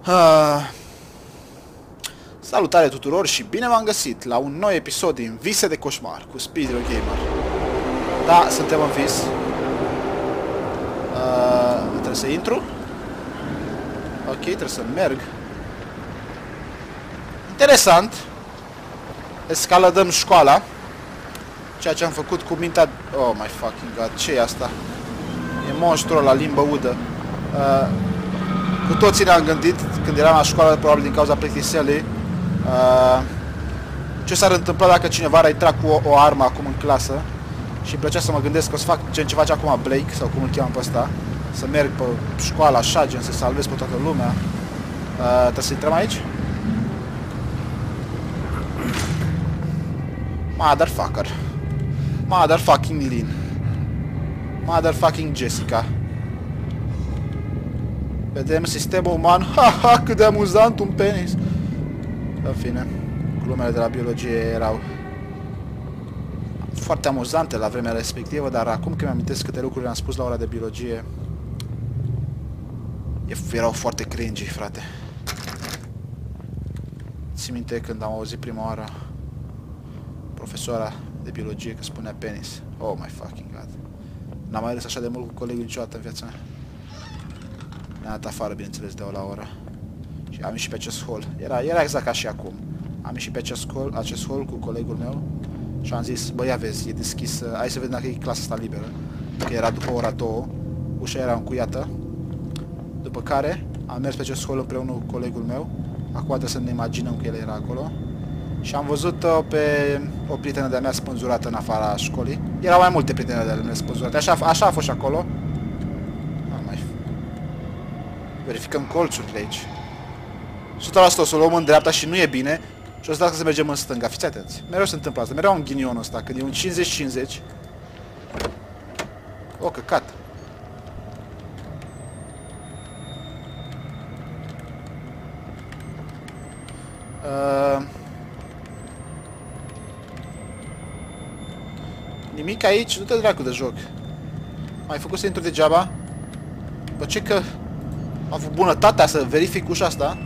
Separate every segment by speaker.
Speaker 1: Salutare tuturor și bine v-am găsit la un nou episod din Vise de Coșmar cu Speedro Gamer. Da, suntem în vis. Trebuie să intru. Ok, trebuie să merg. Interesant. Escaladăm școala. Ceea ce am făcut cu mintea... Oh my fucking god, ce e asta? E monstrul la limbă udă. Cu toții ne-am gândit, când eram la școală, probabil din cauza plictiselii, ce s-ar întâmpla dacă cineva ar intra cu o armă acum în clasă. Și îmi plăcea să mă gândesc că o să fac gen ce face acum Blake, sau cum îl cheamă pe ăsta. Să merg pe școală așa, gen să salvez pe toată lumea. Trebuie să intrăm aici? Motherfucker. Motherfucking Lynn. Motherfucking Jessica. Vedem sistemul uman. Ha, cât de amuzant un penis. În fine, glumele de la biologie erau foarte amuzante la vremea respectivă, dar acum că mi-amintesc câte lucruri am spus la ora de biologie, erau foarte cringy, frate. Ții minte când am auzit prima oară profesoara de biologie că spunea penis? Oh my fucking god. N-am mai râs așa de mult cu colegul niciodată în viața mea. Ne-a dat afară, bineînțeles, de o la oră. Și am ieșit pe acest hol. Era exact ca și acum. Am ieșit pe acest hol cu colegul meu și am zis, bă, ia vezi, e deschis, hai să vedem dacă e clasa asta liberă. Că era după ora 2, ușa era încuiată. După care am mers pe acest hol împreună cu colegul meu. Acum trebuie să ne imaginăm că el era acolo. Și am văzut-o pe o prietenă de-a mea spânzurată în afara școlii. Erau mai multe prietene de-ale mele spânzurate, așa a fost și acolo. Verificăm colțurile aici. 100% o să o luăm în dreapta și nu e bine. Și o să dați să mergem în stânga. Fiți atenți. Mereu se întâmplă asta. Mereu am ghinionul ăsta. Când e un 50-50. O, căcat. Nimic aici. Du-te dracu de joc. Mai făcut să intru degeaba? Bă, ce că... am avut bunătatea să verific ușa asta.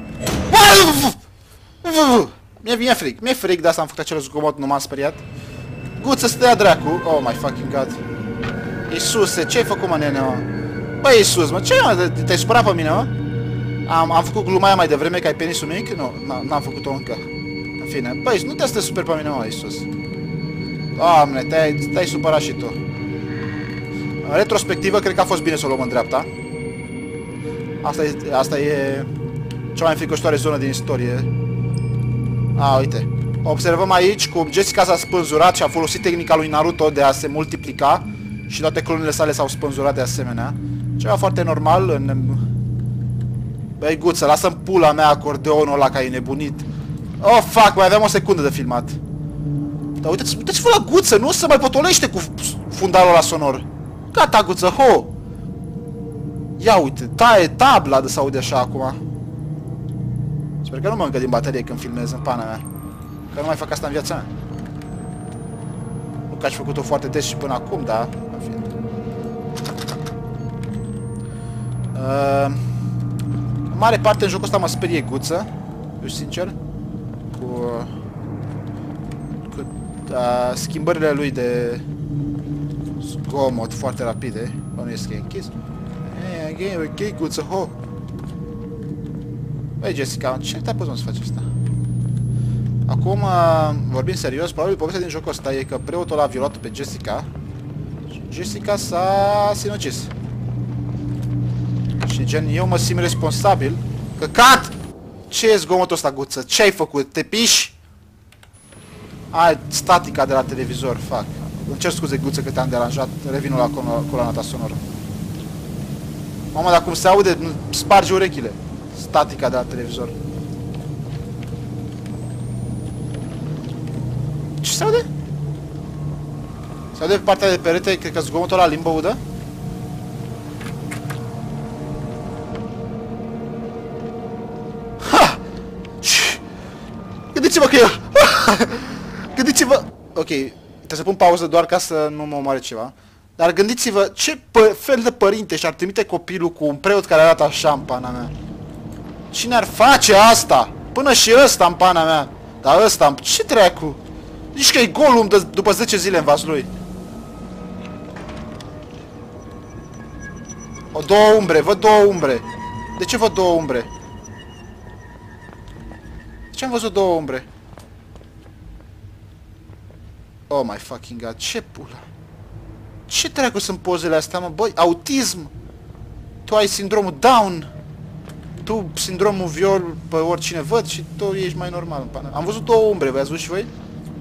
Speaker 1: Mi-e fric, de asta am făcut acel zgomot, nu m-am speriat. Guță, să te ia dracu. Oh my fucking god. Iisuse, ce ai făcut, mă, nene, mă? Băi, Iisus, mă, ce, mă, te-ai supărat pe mine, mă? Am făcut gluma aia mai devreme că ai penisul mic? Nu, n-am făcut-o încă. În fine, băi, nu te super pe mine, mă, Iisus. Doamne, te-ai supărat și tu. În retrospectivă, cred că a fost bine să o luăm în dreapta. Asta e cea mai înfricoșitoare zonă din istorie. Uite. Observăm aici cum Jessica s-a spânzurat și a folosit tehnica lui Naruto de a se multiplica și toate clonele sale s-au spânzurat de asemenea. Ceva foarte normal în... Băi, Guță, lasă-mi pula mea acordeonul ăla, că ai nebunit. Oh, fuck, mai aveam o secundă de filmat. Dar uite-ți-vă la Guță, nu se mai potolește cu fundalul ăla sonor. Gata, Guță, ho! Ia uite, taie tabla de s-aude așa acum. Sper că nu mă încă din baterie când filmez în pana mea. Că nu mai fac asta în viața mea. Nu că aș făcut-o foarte des și până acum, dar... în fine. În mare parte în jocul ăsta mă sperie Guță. Eu sincer. Cu schimbările lui de zgomot foarte rapide. Bănuiesc că e închis. Ok, Guță, ho! Băi, Jessica, ce te-a pus, mă, să faci asta? Acum, vorbim serios, probabil povestea din jocul ăsta e că preotul a violat pe Jessica și Jessica s-a sinucis. Și gen, eu mă simt responsabil. Căcat! Ce e zgomotul ăsta, Guță? Ce ai făcut? Te piși? Ai statica de la televizor, fac. Îmi cer scuze, Guță, că te-am deranjat. Revin la coloana ta sonoră. Mamă, dar cum se aude, sparge urechile. Statica de la televizor. Ce se aude? Se aude pe partea de perete, cred că zgomotul ăla limbă udă? Ha! Gândiți-vă că eu... Gândiți-vă... Ok, trebuie să pun pauză doar ca să nu mă omoare ceva. Dar gândiți-vă ce fel de părinte și-ar trimite copilul cu un preot care arată așa în pana mea. Cine ar face asta? Până și ăsta în pana mea. Dar ăsta, ce dracu? Zici că e Gollum după 10 zile în vas lui. O, două umbre, văd două umbre. De ce văd două umbre? De ce am văzut două umbre? Oh my fucking god, ce pula? Ce dracu sunt pozele astea, mă? Băi, autism! Tu ai sindromul Down! Tu sindromul viol pe oricine văd și tu ești mai normal în pana. Am văzut două umbre, v-ați văzut și voi?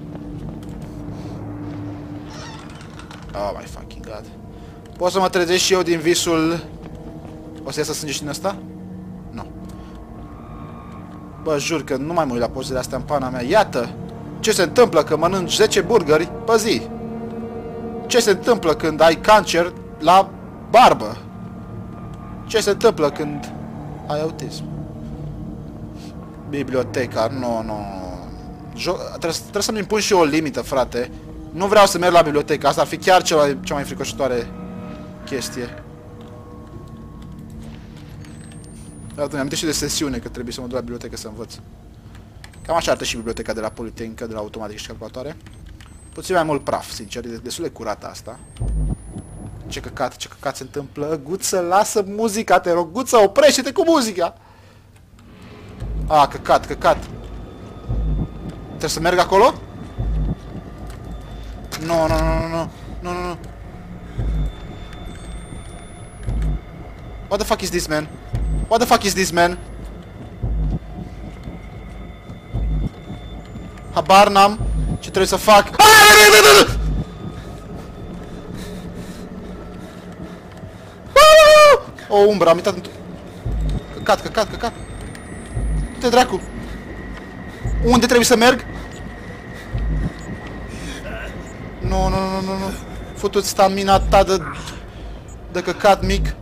Speaker 1: Oh my fucking god. Pot să mă trezesc și eu din visul... O să iasă sânge și din ăsta? Nu. Bă, jur că nu mai mă uit la pozele astea în pana mea. Iată! Ce se întâmplă când mănânci 10 burgeri pe zi? Ce se întâmplă când ai cancer la barbă? Ce se întâmplă când ai autism? Biblioteca, nu. Trebuie să-mi impun și eu o limită, frate. Nu vreau să merg la bibliotecă, asta ar fi chiar cea mai înfricoșătoare chestie. Mi-am amintit și de sesiune că trebuie să mă duc la bibliotecă să învăț. Cam așa arată și biblioteca de la Politehnică, de la Automatică și Calculatoare. Puțin mai mult praf, sincer, e destul de curată asta. Ce căcat se întâmplă? Guță, lasă muzica, te rog, Guță, oprește-te cu muzica! A, căcat. Trebuie să merg acolo? Nu. What the fuck is this, man? What the fuck is this, man? Habar n-am ce trebuie să fac. O umbră, am uitat. Căcat. Du-te, dracu. Unde trebuie să merg? Nu. Futut stamina ta de căcat mic.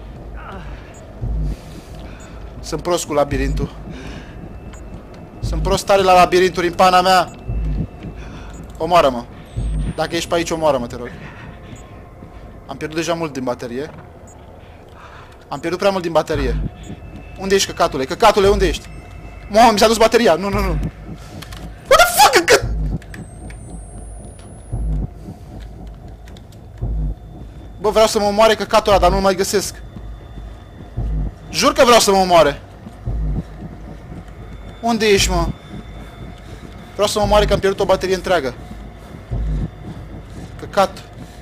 Speaker 1: Sunt prost cu labirintul. Sunt prost tare la labirinturi în pana mea. Omoară-mă. Dacă ești pe aici, omoară-mă, te rog. Am pierdut deja mult din baterie. Am pierdut prea mult din baterie. Unde ești, căcatule? Căcatule, unde ești? Mamă, mi s-a dus bateria. Nu. What the fuck? Bă, vreau să mă omoare căcatul ăla, dar nu-l mai găsesc. Jur că vreau să mă omoare. Unde ești, mă? Vreau să mă omoare că am pierdut o baterie întreagă. Căcat.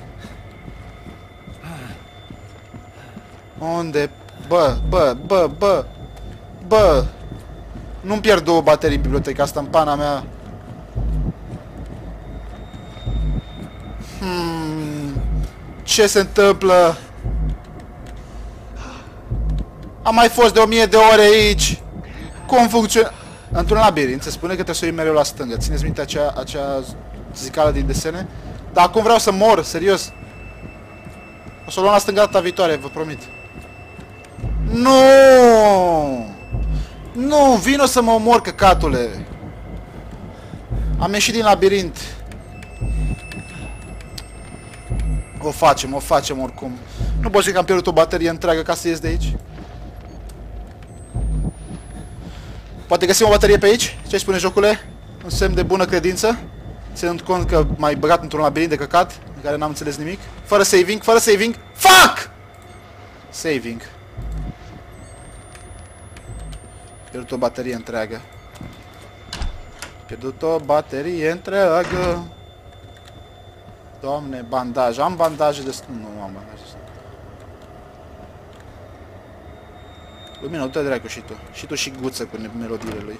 Speaker 1: Unde? Bă. Nu-mi pierd două baterii în biblioteca asta în pana mea. Ce se întâmplă? Am mai fost de 1000 de ore aici. Cum funcționează? Într-un labirint se spune că trebuie să o iei mereu la stângă. Țineți minte acea zicală din desene? Dar acum vreau să mor, serios. O să o luăm la stânga data viitoare, vă promit. Nu, vino să mă omor, căcatule. Am ieșit din labirint. O facem oricum. Nu pot zic că am pierdut o baterie întreagă ca să ies de aici. Poate găsim o baterie pe aici? Ce spune jocule? Un semn de bună credință. Ținând cont că m-ai băgat într-un labirint de căcat în care n-am înțeles nimic. Fără saving. Fuck! Saving. Pierdut o baterie întreagă. Doamne, bandaj. Am bandaje de... Nu am bandaje. Lumina, du-te dracu și tu. Și tu și Guță cu melodiile lui.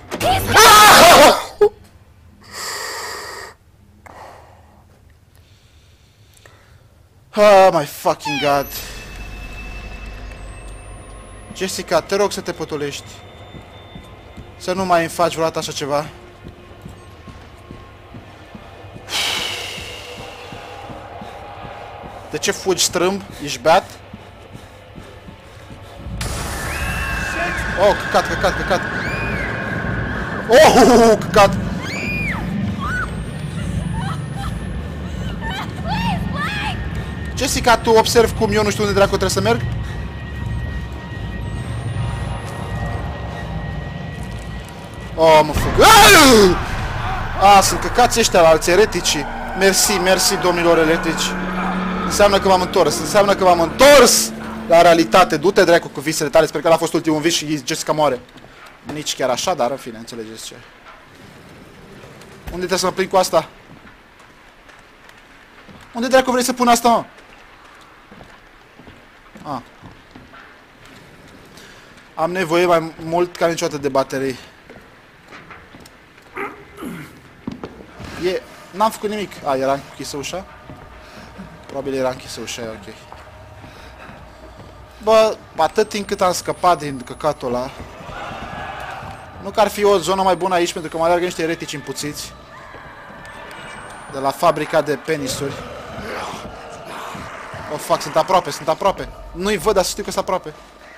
Speaker 1: Oh my fucking god. Jessica, te rog să te potolești. Să nu mai îmi faci vreodată așa ceva. De ce fugi strâmb? Ești beat? Oh, căcat. Oh, căcat. Jessica, tu observi cum eu nu știu unde dracu trebuie să merg? Oh, mă fug. Sunt căcați ăștia la alții eretici. Mersi, domnilor electrici. Înseamnă că m-am întors la realitate. Du-te dracu cu visele tale. Sper că a fost ultimul vis și Jessica moare. Nici chiar așa, dar în fine, înțelegeți ce. Unde trebuie să mă prind cu asta? Unde dracu vrei să pun asta, mă? Am nevoie mai mult ca niciodată de baterii. N-am făcut nimic. Era închisă ușa? Probabil era închisă ușa, e ok. Bă, atât timp cât am scăpat din căcatul ăla. Nu că ar fi o zonă mai bună aici, pentru că mă alergă niște eretici împuțiți. De la fabrica de penisuri. Oh, fuck, sunt aproape. Nu-i văd, dar știu că sunt aproape.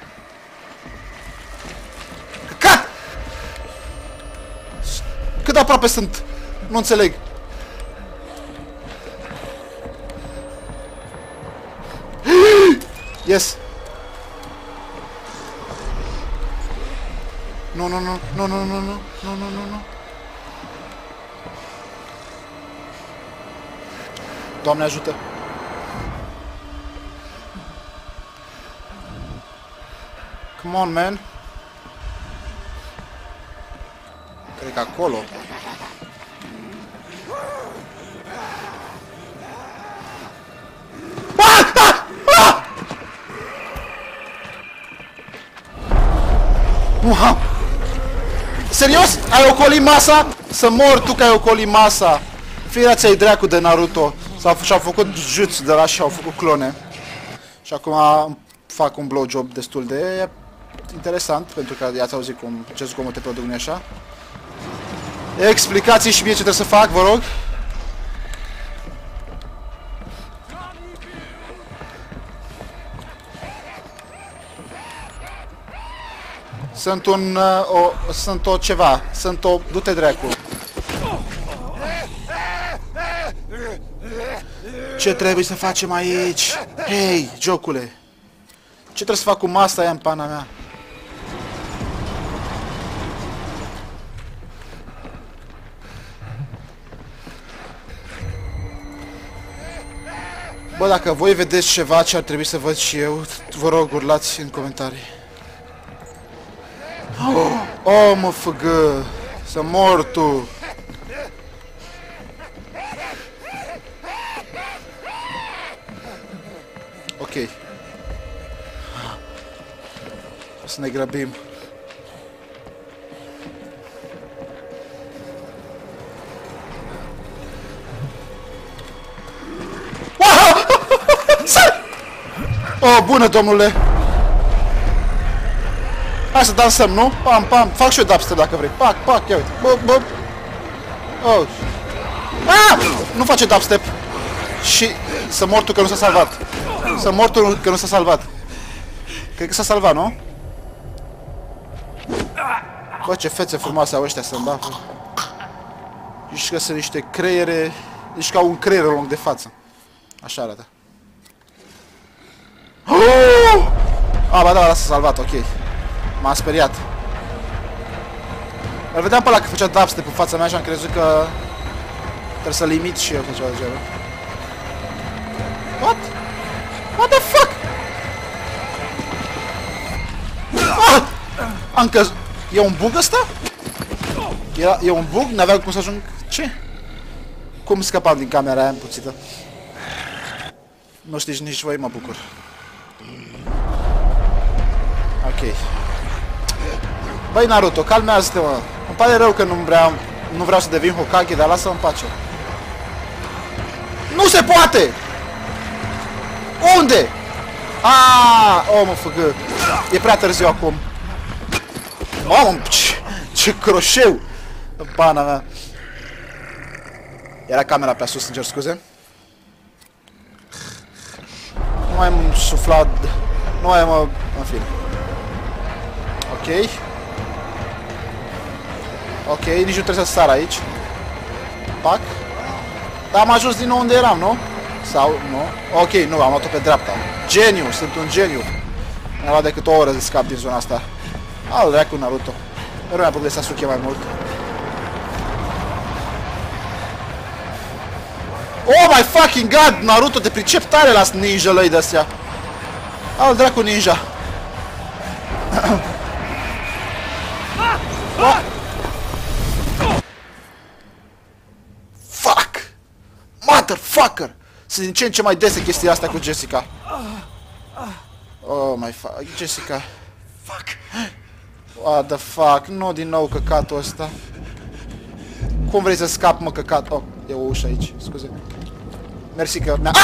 Speaker 1: Căcat! Cât de aproape sunt? Nu înțeleg. Yes. Nu. Doamne ajută. Come on, man. Cred că acolo. Serios? Ai ocolit masa? Să mor tu că ai ocolit masa. Firea ți-ai dracu de Naruto. Și-au făcut jutsu de la și au făcut clone. Și acum fac un blowjob destul de interesant, pentru că i-ați auzit ce zgomote produc nu așa. Explicați și mie ce trebuie să fac, vă rog. Sunt o... Du-te dracu. Ce trebuie să facem aici? Hei, jocule. Ce trebuie să fac cu masa aia în pana mea? Bă, dacă voi vedeți ceva ce ar trebui să văd și eu, vă rog, urlați în comentarii. Oh, mă făgă! Să mor tu! Ok. O să ne grăbim. Oh, bună, domnule! Hai să dansăm, nu? Pam, pam. Fac și eu dubstep dacă vrei. Pac, ia uite. Bă. Oh. Nu face dubstep. Și să mor tu că nu s-a salvat. Să mor tu că nu s-a salvat. Cred că s-a salvat, nu? Bă, ce fețe frumoase au ăștia să-mi bafă. Ești că sunt niște creiere. Ești ca un creier în loc de față. Așa arată. Ba da, s-a salvat, ok. M-a speriat. Îl vedeam pe ăla că făcea dubstep în fața mea și am crezut că trebuie să limit și eu cu ceva de genul. What? What the fuck? Am căzut. E un bug ăsta? E un bug? N-aveam cum să ajung... Ce? Cum scăpam din camera aia împuțită? Nu știți nici voi, mă bucur. Ok. Băi, Naruto, calmează-te, mă. Îmi pare rău că nu vreau să devin Hokage, dar lasă-mă în pace. Nu se poate! Unde? Oh, mă făgă. E prea târziu acum. Mamă, ce croșeu! În pana mea. Era camera prea sus, îmi cer scuze. Nu mai am suflat. Nu mai am... În fine. Ok. Ok, nici nu trebuie să sar aici. Pac. Dar am ajuns din nou unde eram, nu? Sau, nu? Ok, nu, am luat-o pe dreapta. Geniu, sunt un geniu. Mi-a luat decât o oră să scap din zona asta. Al dracu, Naruto. Mereu mi-a plăcut de Sasuke mai mult. Oh my fucking god, Naruto, te pricep tare la ninja-lăi de-astea. Au dracu ninja. Fuck! Motherfucker! Sunt din ce în ce mai dese chestia asta cu Jessica. Oh my fuck, Jessica. Fuck! What the fuck? Nu din nou căcatul ăsta. Cum vrei să scap, mă, căcat? Oh, e o ușă aici, scuze. Mersi că mi-a...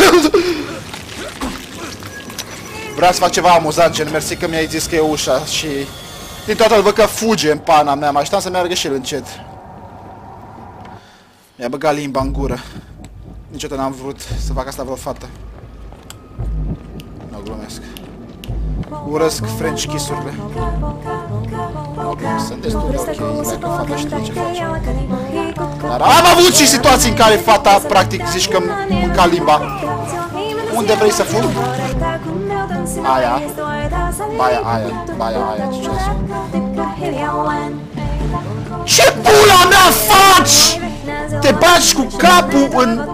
Speaker 1: Vreau să fac ceva amuzant, gen, mersi că mi-ai zis că e ușa și... Din toată văd că fuge în pana mea, mă așteptam să meargă și el încet. Mi-a băgat limba în gură. Niciodată n-am vrut să fac asta vreo fată. Nu glumesc. Urăsc French kiss-urile. Sunt destul de ok, dacă fata știe ce face. Dar am avut și situații în care fata, practic, zici că mânca limba. Unde vrei să fug? Aia. Baia, ce ce pula mea faci? Te bagi cu capul în...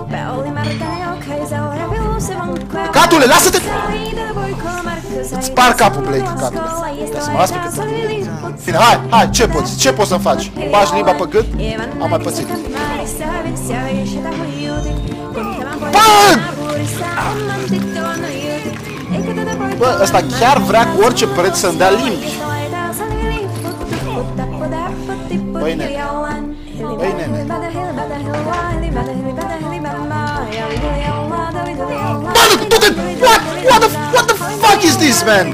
Speaker 1: Catule, lasă-te! Îți spar capul, Blake, catule. Ia să mă las pe cât. Bine, hai, ce poți? Ce poți să faci? Bagi limba pe gât? Am mai pățit. Bă! Bă, ăsta chiar vrea cu orice preț să-mi dea limbi. Băi, nene. Băi, nene. Bă, du-te! What the fuck is this, man?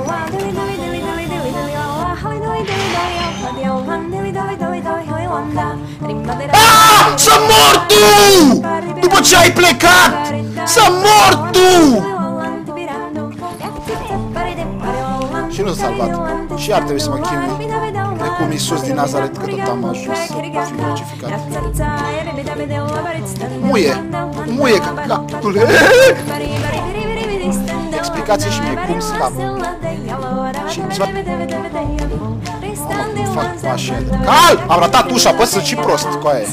Speaker 1: Ah! Să mor tu! După ce ai plecat! Să mor tu! Și nu s-a salvat. Și ar trebui să mă chinui precum Iisus din Nazaret, că tot am ajuns să fiu crucificat. Muie, căcatule! Explicație și mie cum scap. Și îmi fac pași. Cal! Am ratat ușa, bă, sunt și prost cu aia.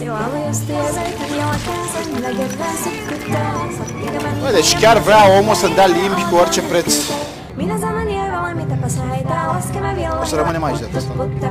Speaker 1: Bă, deci chiar vrea omul să-mi dea limbi cu orice preț. O să rămânem aici de asta.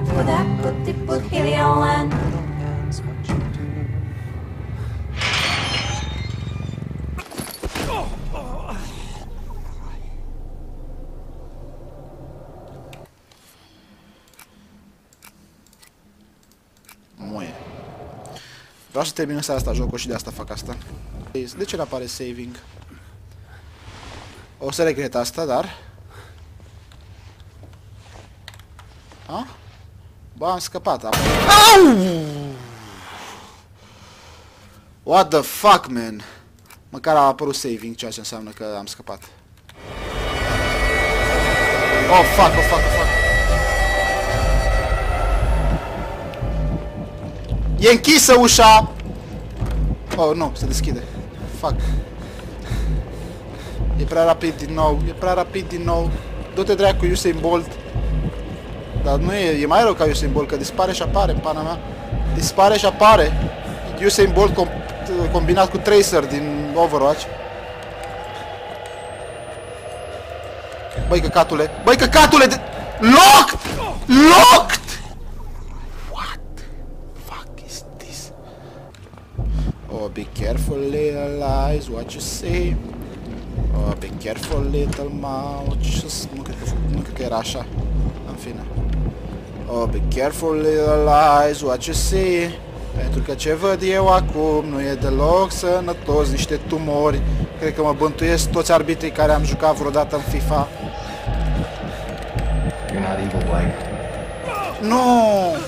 Speaker 1: Vreau să termin în seara asta jocul și de asta fac asta. De ce nu apare saving? O să regret asta, dar... A? Bă, am scăpat. Au! What the fuck, man? Măcar a apărut saving, ceea ce înseamnă că am scăpat. Oh, fuck. E închisă ușa! Oh, nu, se deschide. Fuck. E prea rapid din nou. Du-te dracu, Usain Bolt. Dar nu e mai rău ca Usain Bolt, că dispare și apare în pana mea. Dispare și apare. Usain Bolt combinat cu Tracer din Overwatch. Băi, căcatule! De... Locked! Oh, be careful, little eyes, what you say. Oh, be careful, little mouth. Nu cred că era așa. În fine. Oh, be careful, little eyes, what you say. Pentru că ce văd eu acum nu e deloc sănătos, niște tumori. Cred că mă bântuiesc toți arbitrii care am jucat vreodată în FIFA.
Speaker 2: You're not evil, Blake.
Speaker 1: Nu!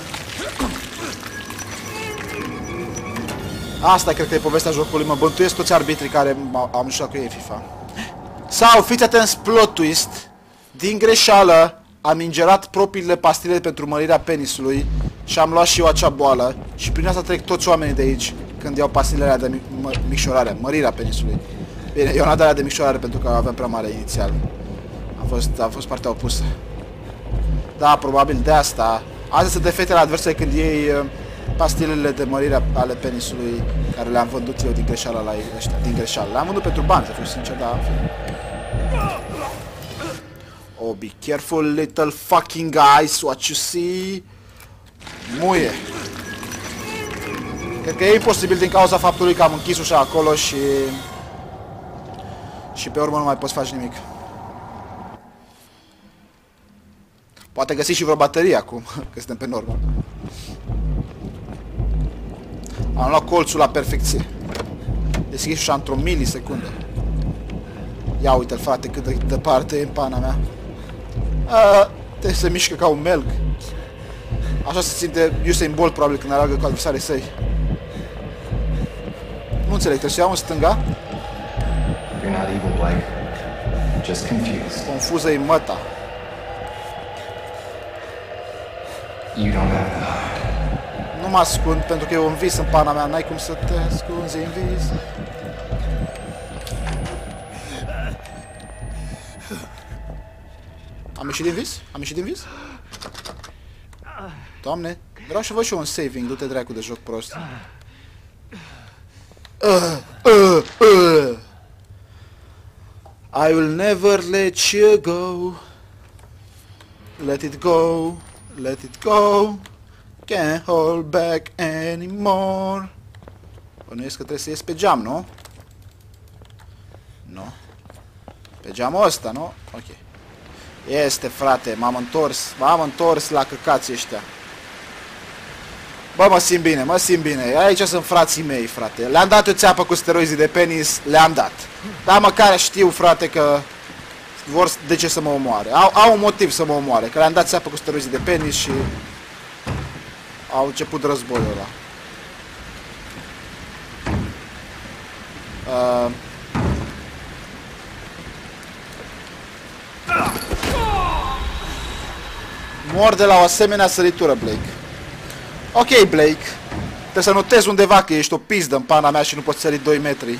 Speaker 1: Asta cred că e povestea jocului, mă bântuiesc toți arbitrii care am jucat cu ei FIFA. Sau, fiți atenți, plot twist, din greșeală am ingerat propriile pastile pentru mărirea penisului și am luat și eu acea boală și prin asta trec toți oamenii de aici când iau pastile alea de micșorare, mărirea penisului. Bine, eu n-am dat alea de micșorare pentru că aveam prea mare inițial. A fost partea opusă. Da, probabil de asta. Astea sunt efectele adverse când iei pastilele de mărire ale penisului care le-am vândut eu din greșeală la ăștia. Din greșeală. Le-am vândut pentru bani, să fiu sincer, dar... Oh, be careful, little fucking guys, what you see. Muie. Cred că e imposibil din cauza faptului că am închis ușa acolo și pe urmă nu mai poți face nimic. Poate găsi și vreo baterie acum, că suntem pe normă. Am luat colțul la perfecție. Deschis ușa într-o milisecundă. Ia uite-l, frate, cât de departe e în pana mea. Se mișcă ca un melc. Așa se simte Usain Bolt probabil când alergă cu adversarii săi. Nu înțeleg, trebuie să iau în stânga?
Speaker 2: You're not evil, Blake. Just confused.
Speaker 1: Confuză-i măta.
Speaker 2: You don't have to hide.
Speaker 1: Nu mă ascund pentru că e un vis în pana mea, n-ai cum să te ascunzi în vis. Am ieșit din vis? Am ieșit din vis? Doamne, vreau să văd și eu un saving, du-te dracu de joc prost. I will never let you go. Let it go, let it go. Can't hold back anymore. Bănuiesc că trebuie să ies pe geam, nu? Nu. Pe geamul ăsta, nu? Ok. Este, frate, m-am întors la căcații ăștia. Bă, mă simt bine, mă simt bine. Aici sunt frații mei, frate. Le-am dat o țeapă cu steroizii de penis, le-am dat. Dar măcar știu, frate, că vor de ce să mă omoare. Au un motiv să mă omoare, că le-am dat țeapă cu steroizii de penis și au început războiul ăla. Mor de la o asemenea săritură, Blake. Ok, Blake. Trebuie să notezi undeva că ești o pizdă în pana mea și nu poți sări 2 metri.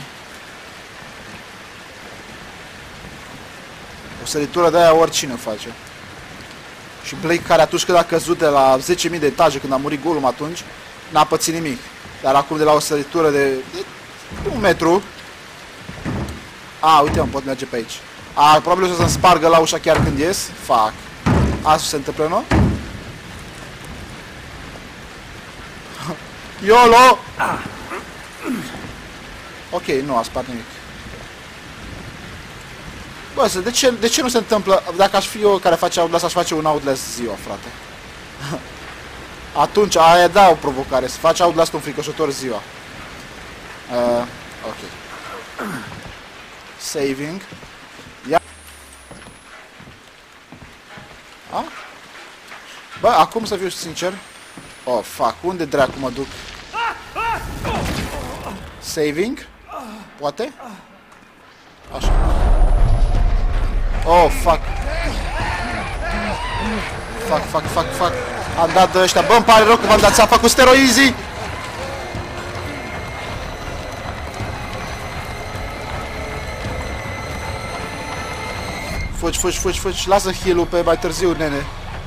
Speaker 1: O săritură de aia oricine o face. Și Blake, care atunci când a căzut de la 10.000 de etaje, când a murit Gollum atunci, n-a pățit nimic. Dar acum de la o săritură de 1 metru. Uite, mă, pot merge pe aici. Probabil o să-mi spargă la ușa chiar când ies. Fuck. Asta se întâmplă, nu? YOLO! Ok, nu a spart nimic. Bă, de ce nu se întâmplă? Dacă aș fi eu care face Outlast, aș face un Outlast ziua, frate. Atunci, aia da o provocare, să faci Outlast un fricoșător ziua. Ok. Saving. Ia. Bă, acum să fiu sincer. Oh, fuck, unde dracu mă duc? Saving? Poate? Așa. Oh, fuck. Fuck. Am dat de ăștia. Bă, îmi pare rău că v-am dat țeapă cu steroizii. Fugi. Lasă heal-ul pe mai târziu, nene.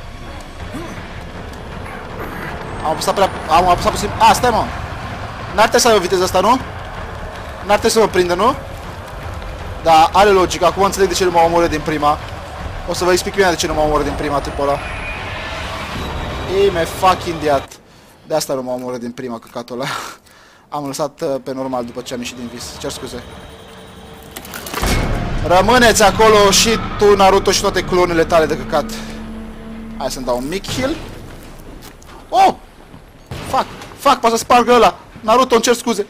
Speaker 1: Am apăsat puțin. Stai, mă. N-ar trebui să ai o viteză asta, nu? N-ar trebui să mă prindă, nu? Da, are logică. Acum înțeleg de ce nu m-a omorât din prima. O să vă explic bine de ce nu m-a omorât din prima tipul ăla. Ei, me fucking idiot. De asta nu m-a omorât din prima căcatul ăla. Am lăsat pe normal după ce am ieșit din vis. Cer scuze. Rămâneți acolo și tu, Naruto, și toate clonele tale de căcat. Hai să-mi dau un mic heal. Oh! Fuck, poate să spargă ăla. Naruto, îmi cer scuze.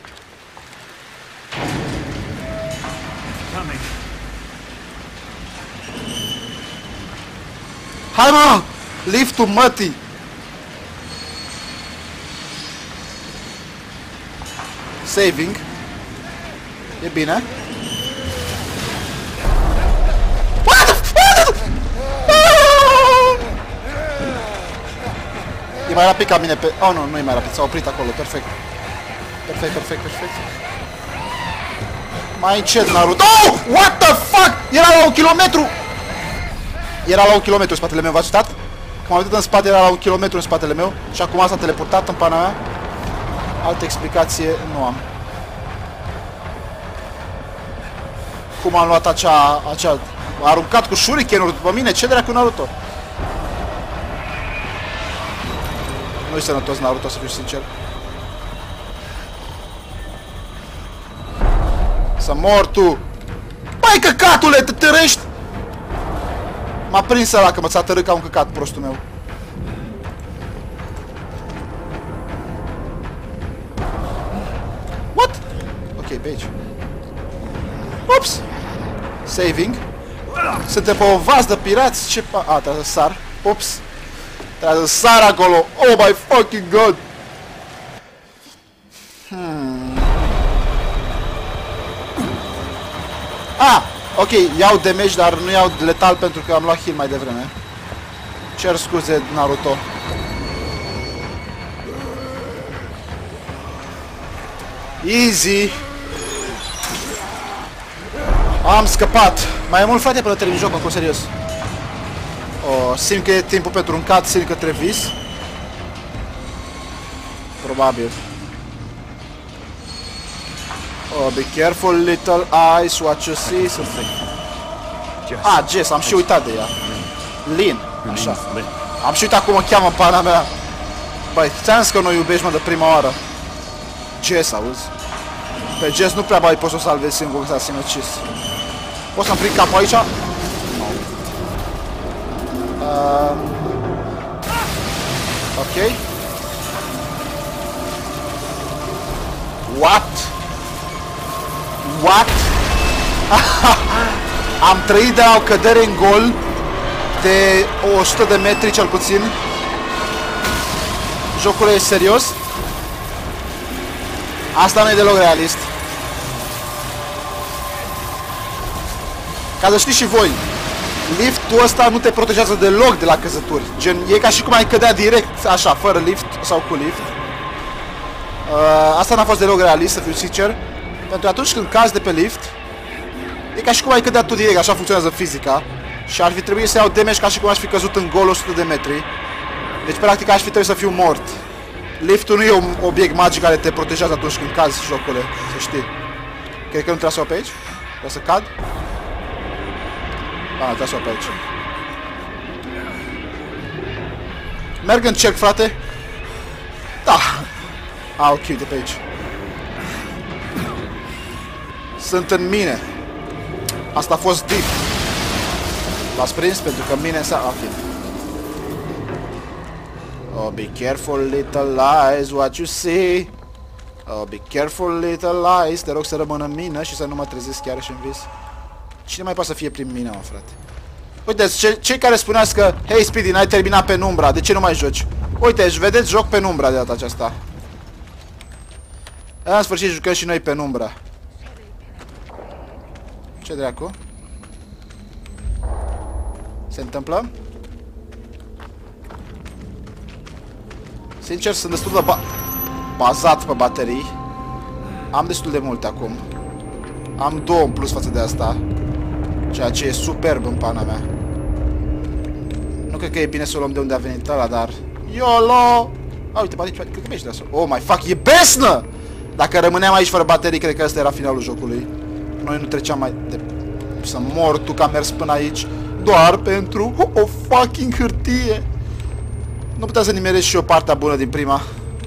Speaker 1: Hai, mă! Lift-ul mătii! Saving. E bine. E mai rapid ca mine pe... Oh, nu e mai rapid, s-a oprit acolo, perfect. Perfect. Mai încet, Naruto. Oh! What the fuck? Era la 1 kilometru! Era la 1 kilometru, spatele meu v-a ajutat? Cum am uitat în spate, era la 1 kilometru în spatele meu și acum s-a teleportat în pana mea. Altă explicație nu am. Cum am luat acea... A aruncat cu shurikenuri după mine? Ce dracu Naruto? Nu-i sănătos Naruto, să fiu sincer. Să mor tu! Băi, căcatule, te târăști! M-a prins ăla că m-a târât ca un căcat, prostul meu. What? Ok, pe aici. Ups! Saving. Suntem pe o vas de pirați. Ce pa... A, trebuie să sar. Ups. Trebuie să sar acolo. Oh my fucking god. Ah, ok, iau damage, dar nu iau letal pentru că am luat heal mai devreme. Cer scuze, Naruto. Easy. Am scăpat. Mai e mult, frate, până termin jocul, acum, serios. Oh, simt că e timpul pentru un cut, simt că trebuie vis. Probabil. Oh, be careful, little eyes, what you see, something. Ah, Jess, am și uitat de ea. Lin, așa. Am și uitat cum o cheamă pana mea. Băi, ți-am zis că nu iubești, mă, de prima oară. Jess, auzi? Pe Jess nu prea mai poți să o salvezi singur, că s-a sinucis. Poți să-mi prind capul aici? Nu. Ok. What? What? Am trăit de la o cădere în gol de 100 de metri cel puțin. Jocul e serios? Asta nu e deloc realist. Ca să știți și voi, liftul ăsta nu te protejează deloc de la căzături. Gen, e ca și cum ai cădea direct, așa, fără lift sau cu lift. Asta n-a fost deloc realist, să fiu sincer. Pentru atunci când cazi de pe lift, e ca și cum ai cădea tu direct, așa funcționează fizica. Și ar fi trebuit să iau damage ca și cum aș fi căzut în gol 100 de metri. Deci, practic, aș fi trebuit să fiu mort. Liftul nu e un obiect magic care te protejează atunci când cazi, jocule, să știi. Cred că nu trebuie să o pe aici? Trebuie să cad? Ah, trebuie să o pe aici. Merg în cerc, frate. Da. Ah, ok, de pe aici. Sunt în mine. Asta a fost deep. L-ați prins pentru că mine s-a... Ok. Oh, be careful, little lies, what you see. Oh, be careful, little lies. Te rog să rămân în mină și să nu mă trezesc chiar și în vis. Cine mai poate să fie prin mine, mă, frate? Uite, cei care spuneați că hey, Speedy, n-ai terminat penumbra, de ce nu mai joci? Uite, își vedeți, joc penumbra de data aceasta. În sfârșit jucăm și noi penumbra. Ce dracu? Se întâmplă? Sincer, sunt destul de bazat pe baterii. Am destul de multe acum. Am 2 în plus față de asta. Ceea ce e superb în pana mea. Nu cred că e bine să o luăm de unde a venit ăla, dar... YOLO! A, uite, cred că mergi de asta. Oh my fuck, e besnă! Dacă rămâneam aici fără baterii, cred că ăsta era finalul jocului. Noi nu treceam mai de... Să mor tu că am mers până aici doar pentru o fucking hârtie. Nu puteam să nimeresc și eu partea bună din prima.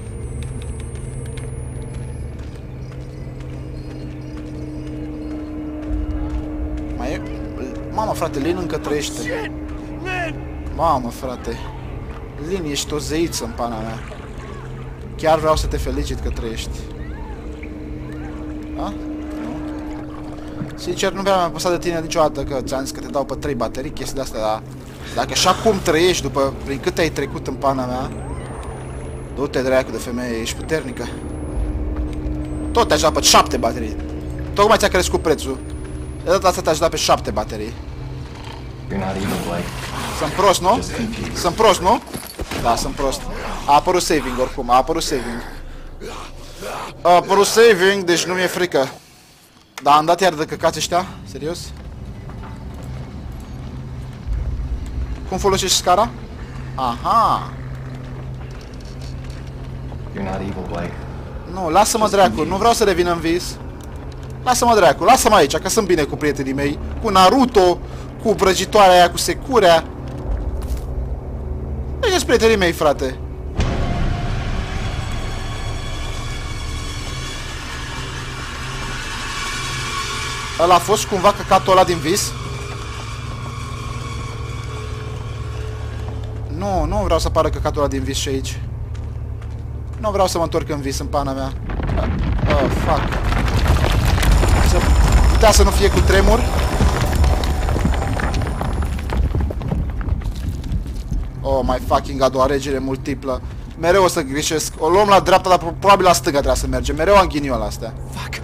Speaker 1: Mai e... Mamă, frate, Lin încă trăiește. Mamă, frate. Lin, ești o zeiță în pana mea. Chiar vreau să te felicit că trăiești. Da? Nu? Sincer, nu mi-am păsat de tine niciodată, că ți-am zis că te dau pe 3 baterii, chestii de-astea, dar... Dacă așa cum trăiești după prin cât ai trecut în pana mea, du-te dracu de femeie, ești puternică. Tot te-aș da pe 7 baterii. Tocmai ți-a crescut prețul. De data asta te-aș da pe 7 baterii. Sunt prost, nu? Sunt prost, nu? Da, sunt prost. A apărut saving oricum, a apărut saving. A apărut saving, deci nu mi-e frică. Dar am dat iar de căcați ăștia? Serios? Cum folosești scara? Aha!
Speaker 2: You're not evil, Blake.
Speaker 1: Nu, lasă-mă dracu, nu vreau să revin în vis. Lasă-mă dracu, lasă-mă aici, că sunt bine cu prietenii mei. Cu Naruto, cu vrăjitoarea aia, cu Securea. Ești prietenii mei, frate. Ăla a fost cumva căcatul ăla din vis? Nu, nu vreau să apară căcatul ăla din vis și aici. Nu vreau să mă întorc în vis în pana mea. Oh, fuck. Putea să nu fie cu tremur. Oh my fucking god, o alegere multiplă. Mereu o să greșesc. O luăm la dreapta, dar probabil la stânga trebuie să mergem. Mereu am ghinioala astea.
Speaker 3: Fuck.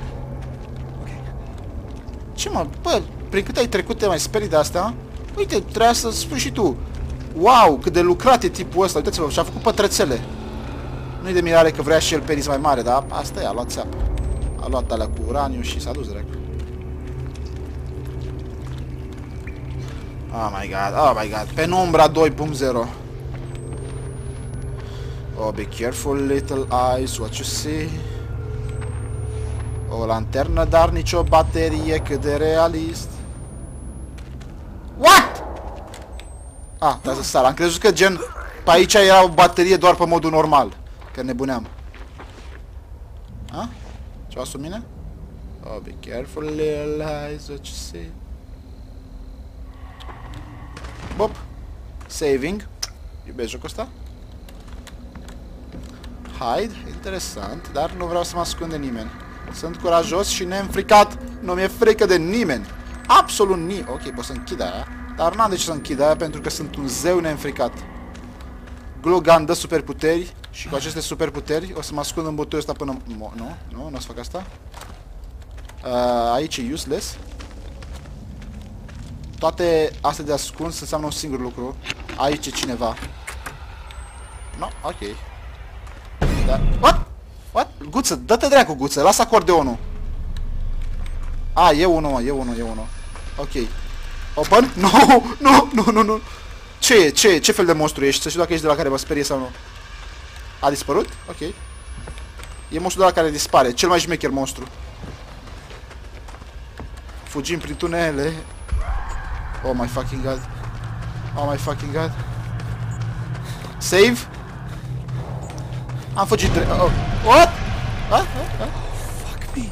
Speaker 1: Ce mă? Bă, prin cât ai trecut te mai sperii de astea? Uite, trebuia să spui și tu. Wow, cât de lucrat e tipul ăsta. Uitați-vă, și-a făcut pătrățele. Nu-i de mirare că vrea și el penis mai mare, dar asta e, a luat țeapă. A luat alea cu uraniu și s-a dus dracu. Oh my god, oh my god. Penumbra 2.0. Oh, be careful, little eyes, what you see. O lanternă, dar nicio baterie, cât de realist. What? Ah, trebuie să sar. Am crezut că gen pe aici era o baterie doar pe modul normal. Că nebuneam. Ah? Ceva sub mine? Oh, be careful, little eyes, what you see. Bop. Saving. Iubesc jocul ăsta? Hide. Interesant. Dar nu vreau să mă ascund de nimeni. Sunt curajos și neînfricat. Nu mi-e frică de nimeni. Absolut nimeni. Ok, pot să închid aia. Dar n-am de ce să închid aia pentru că sunt un zeu neînfricat. Glue gun dă superputeri. Și cu aceste superputeri o să mă ascund în butoiul ăsta până... Nu, nu o să fac asta. Aici e useless. Toate astea de ascuns înseamnă un singur lucru. Aici e cineva. No, ok. Da. What? What? Guță, dă-te dracu, Guță, lasă acordeonul. E unul, e unul. Ok. Open? No, nu. Ce e? Ce fel de monstru ești? Să știu dacă ești de la care mă sperie sau nu. A dispărut? Ok. E monstru de la care dispare, cel mai șmecher monstru. Fugim prin tunele. Oh my fucking god. Oh my fucking god. Save? Am fugit de... Oh. What?
Speaker 3: Fuck me.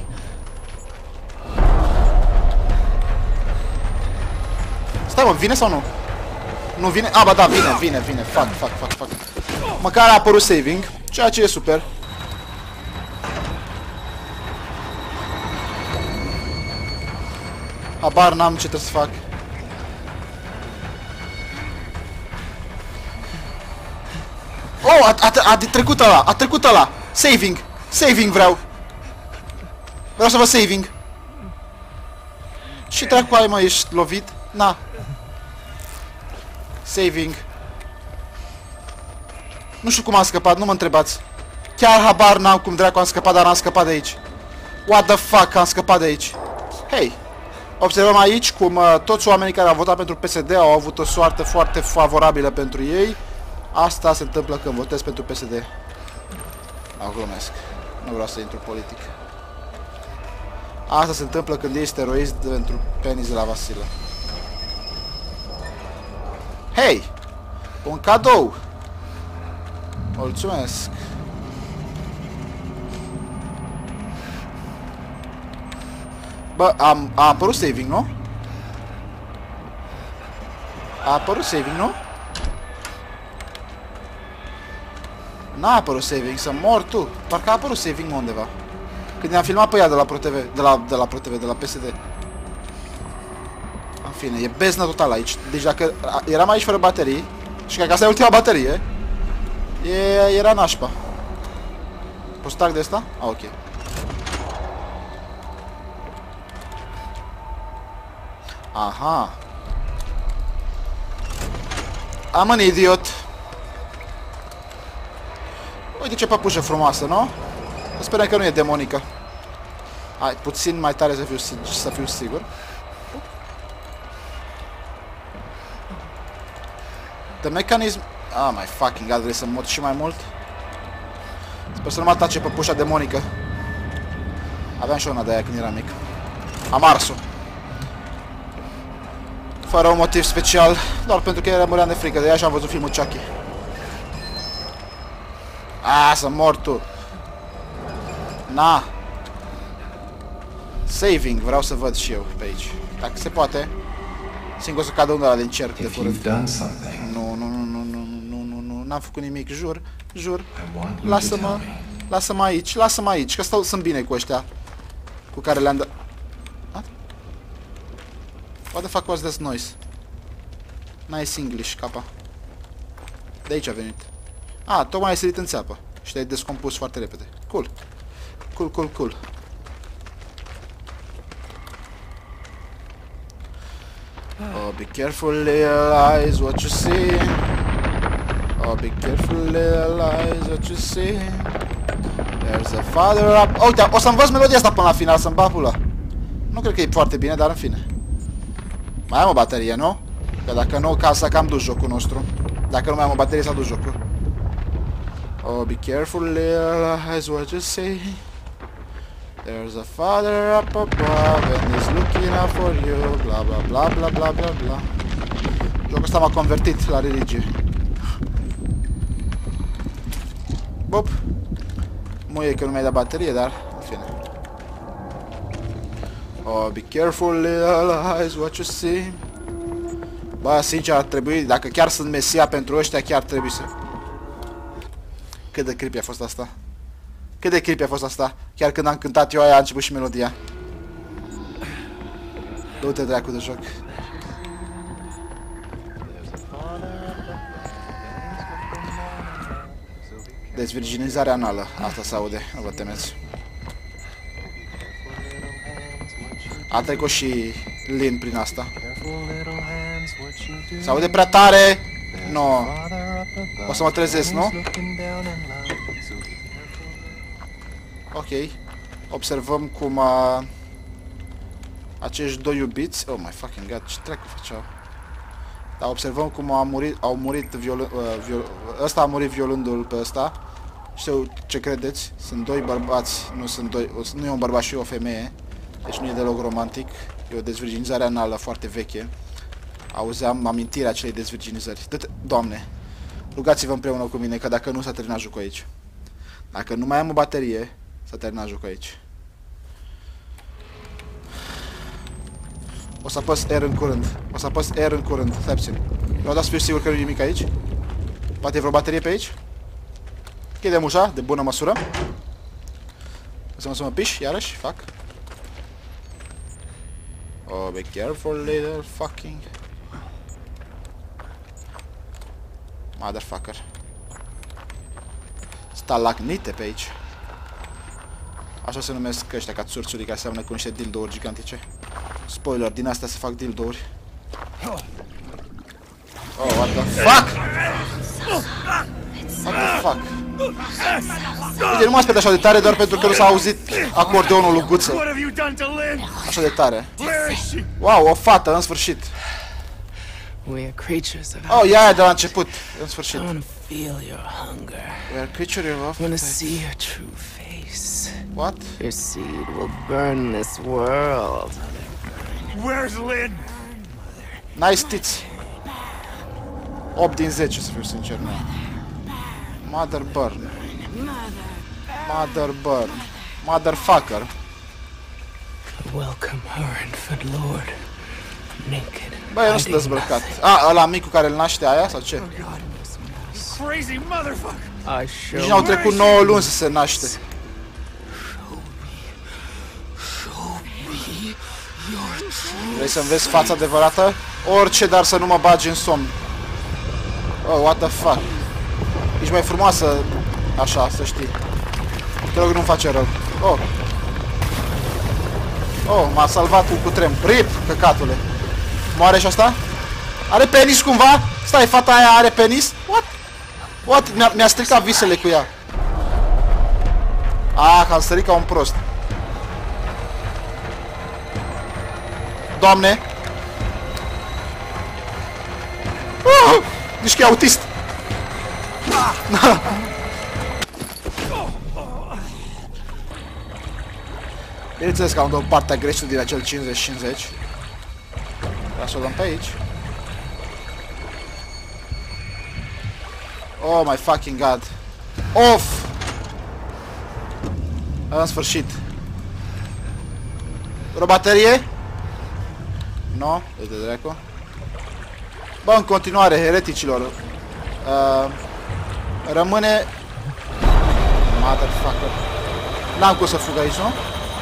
Speaker 1: Stai mă, vine sau nu? Nu vine? Ba da, vine. Fuck. Măcar a apărut saving, ceea ce e super. Habar n-am ce trebuie să fac. Oh, a trecut ăla. Saving vreau. Vreau să vă saving. Și dracu ai mă, ești lovit? Na. Saving. Nu știu cum am scăpat, nu mă întrebați. Chiar habar n-am cum dracu am scăpat, dar am scăpat de aici. What the fuck, am scăpat de aici. Hei. Observăm aici cum toți oamenii care au votat pentru PSD au avut o soartă foarte favorabilă pentru ei. Asta se întâmplă când votez pentru PSD. Glumesc. Nu vreau să intru politic. Asta se întâmplă când ești teroist pentru penis de la Vasile. Hei! Un cadou! Mulțumesc! Bă, a apărut saving, nu? A apărut saving, nu? N-a apărut saving, să mor tu. Parcă a apărut saving undeva. Când ne-am filmat pe ea de la ProTV, de la PSD. În fine, e beznă total aici. Deci dacă eram aici fără baterii, și cred că asta e ultima baterie, era nașpa. Poți trag de asta? Ok. Aha. Am un idiot. Uite ce păpușă frumoasă, nu? Sperăm că nu e demonică. Hai, puțin mai tare să fiu sigur. The mechanism Ah, my fucking god, vrei să mor și mai mult? Sper să nu mă atace păpușa demonică. Aveam și una de aia când eram mic. Am ars-o. Fără un motiv special, doar pentru că rămâneam de frică. De aia și-am văzut filmul Chucky. Ah, să mor tu. Na. Saving, vreau să văd și eu pe aici. Dacă se poate. Singur să cadă undeva din cerc de curând. Nu, n-am făcut nimic, jur, jur. Lasă-mă aici, că sunt bine cu ăștia. Cu care le-am dat... What the fuck was this noise? Nice English, capa. De aici a venit. Ah, tocmai ai sărit în țeapă. Și te-ai descompus foarte repede. Cool. Cool. Oh, be careful, little eyes, what you see. Oh, be careful, little eyes, what you see. There's a father up... Uite, o să învăț melodia asta până la final, să-mi bag pula. Nu cred că e foarte bine, dar în fine. Mai am o baterie, nu? Că dacă nu, ca să cam dus jocul nostru. Dacă nu mai am o baterie, s-a dus jocul. Oh, be careful, little eyes, what you say. There's a father up above and he's looking out for you. Bla bla bla bla bla bla bla. Jocul ăsta m-a convertit la religie. Bop. Muie că nu mi-ai dat baterie, dar în fine. Oh, be careful, little eyes, what you see. Bă, sincer, ar trebui, dacă chiar sunt mesia pentru ăștia, chiar trebuie să... Cât de creepy a fost asta? Cât de creepy a fost asta? Chiar când am cântat eu aia, a început și melodia. Du-te dracu de joc. Dezvirginizare anală. Asta se aude, nu vă temeți. A trecut și Lin prin asta. Se aude prea tare! No. O să mă trezesc, nu? Ok. Observăm cum acești doi iubiți... Oh my fucking god, ce treacă făceau? Dar observăm cum au murit ăsta a murit violându-l pe ăsta. Știu ce credeți? Sunt doi bărbați, nu e un bărbat și o femeie. Deci nu e deloc romantic. E o dezvirginizare anală foarte veche. Auzeam amintirea acelei dezvirginizări. Doamne, rugați-vă împreună cu mine, că dacă nu s-a terminat jocul aici. Dacă nu mai am o baterie, s-a terminat jocul aici. O să apăs R în curând. Stai puțin. Vreau să fiu sigur că nu e nimic aici. Poate e vreo baterie pe aici? Închidem ușa, de bună măsură. O să mă piși, iarăși, fac. Oh, be careful, little fucking... Motherfucker. Stalagmite pe aici. Așa se numesc ăștia ca țurțurii care seamănă cu niște dildouri gigantice. Spoiler, din astea se fac dildouri. Oh, what the fuck? What the fuck? Uite, nu m-a speriat așa de tare doar pentru că nu s-a auzit acordeonul lui Guță. Așa de tare. Wow, o fată, în sfârșit. Oh, e aia de la început, în sfârșit. We are creatures of What?
Speaker 3: Your seed will burn this world.
Speaker 4: Where's Lynn?
Speaker 1: Nice tits. 8 din 10, să fiu sincer, nu. Mother burn. Motherfucker.
Speaker 3: Welcome her infant lord, naked.
Speaker 1: Băi, eu nu sunt dezbrăcat. Ăla micul care îl naște aia, sau ce?
Speaker 4: Crazy motherfucker!
Speaker 1: Nici n-au trecut 9 luni să se naște. Vrei să-mi vezi fața adevărată? Orice, dar să nu mă bagi în somn. Oh, what the fuck? Ești mai frumoasă așa, să știi. Te rog, nu-mi face rău. Oh. Oh, m-a salvat cu cutrem. RIP, căcatule. Moare și asta? Are penis cumva? Stai, fata aia are penis? What? Mi-a stricat visele cu ea. Că am sărit ca un prost. Doamne! Nici că e autist! Bineînțeles că am dat partea greșită din acel 50-50. Vreau să o dăm pe aici. Oh my fucking god. Off! În sfârșit. O baterie? No, uite dracu. Bă, în continuare, hereticilor. Rămâne... Motherfucker. N-am cum să fug aici, nu?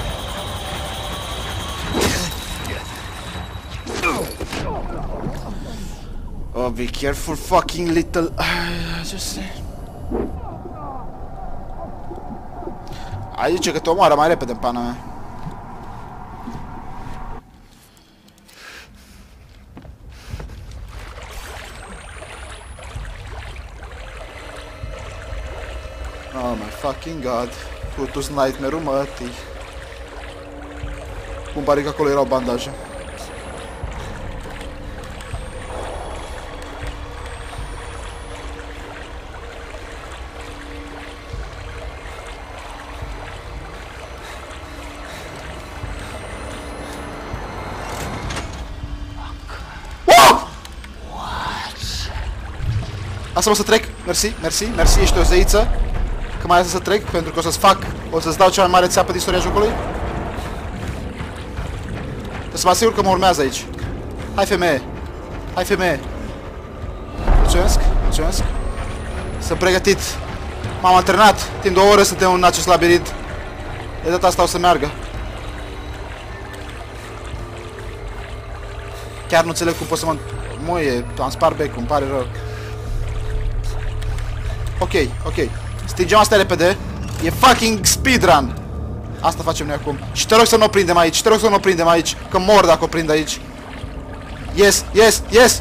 Speaker 1: Oh, be careful, fucking little... Just... Ai zice că te omoară mai repede în pana mea. Oh my fucking god. Putus nightmare-ul mătii. Cum pare că acolo erau bandaje. Asta o să trec, mersi, mersi, mersi, ești o zeiță. Că mai să trec, pentru că o să-ți fac, o să-ți dau cea mai mare țeapă din istoria jocului. Trebuie să mă asigur că mă urmează aici. Hai femeie, hai femeie. Mulțumesc, mulțumesc. Sunt pregătit. M-am antrenat, timp de o oră suntem în acest labirint. De data asta o să meargă. Chiar nu înțeleg cum pot să mă... Muie, am spart becul, îmi pare rău. Ok, ok. Stingem asta repede. E fucking speedrun. Asta facem noi acum. Și te rog să nu o prindem aici. Te rog să nu o prindem aici. Că mor dacă o prind aici. Yes, yes, yes.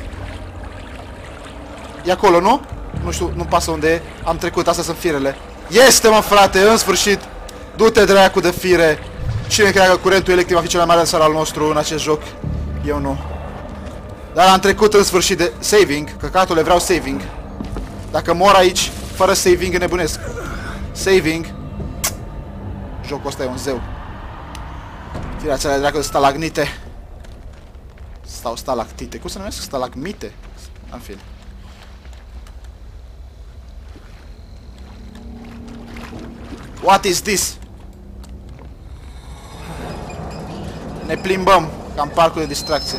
Speaker 1: E acolo, nu? Nu știu, nu pasă unde e. Am trecut, astea sunt firele. Este, mă, frate, în sfârșit. Du-te, dracu de fire. Cine crede că curentul electric va fi cel mai mare însăr al nostru în acest joc? Eu nu. Dar am trecut în sfârșit de saving. Căcatule, vreau saving. Dacă mor aici, fără saving, înnebunesc. Saving. Jocul ăsta e un zeu. Firea acelea de dracu de stalagnite. Sau stalactite. Cum se numesc? Stalagmite? În fine. What is this? Ne plimbăm. Cam parcul de distracție.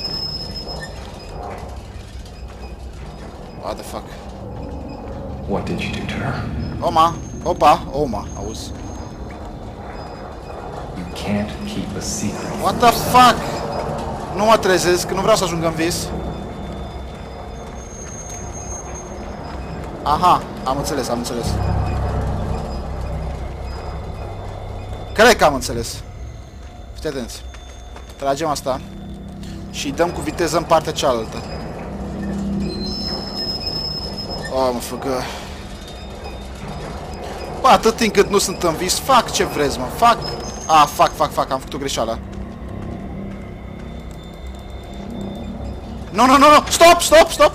Speaker 1: What the fuck?
Speaker 2: What did you do to her?
Speaker 1: Oma, opa, oma, auzi.
Speaker 2: You can't keep a secret.
Speaker 1: What the fuck? Nu mă trezesc, nu vreau să ajung în vis. Aha, am înțeles, am înțeles. Cred că am înțeles. Fiți atenți. Tragem asta și dăm cu viteză în partea cealaltă. Oh, mă făcă. Bă, atât timp cât nu sunt în vis, fac ce vreți, mă, fac. Ah, fac, am făcut o greșeală. Nu, stop!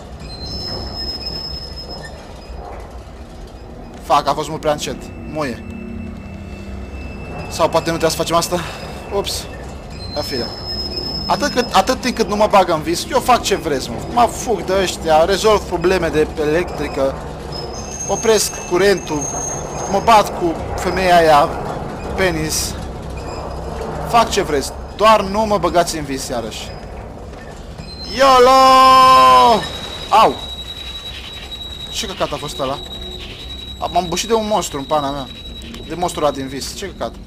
Speaker 1: Fac, a fost mult prea încet. Muie. Sau poate nu trebuie să facem asta? Ups. Da, fine. Atât timp cât nu mă bagă în vis, eu fac ce vreți, mă fug de ăștia, rezolv probleme de electrică, opresc curentul, mă bat cu femeia aia, penis. Fac ce vreți, doar nu mă băgați în vis iarăși. YOLO! Au! Ce căcat a fost ăla? M-am bușit de un monstru în pana mea. De monstru ăla din vis, ce căcat?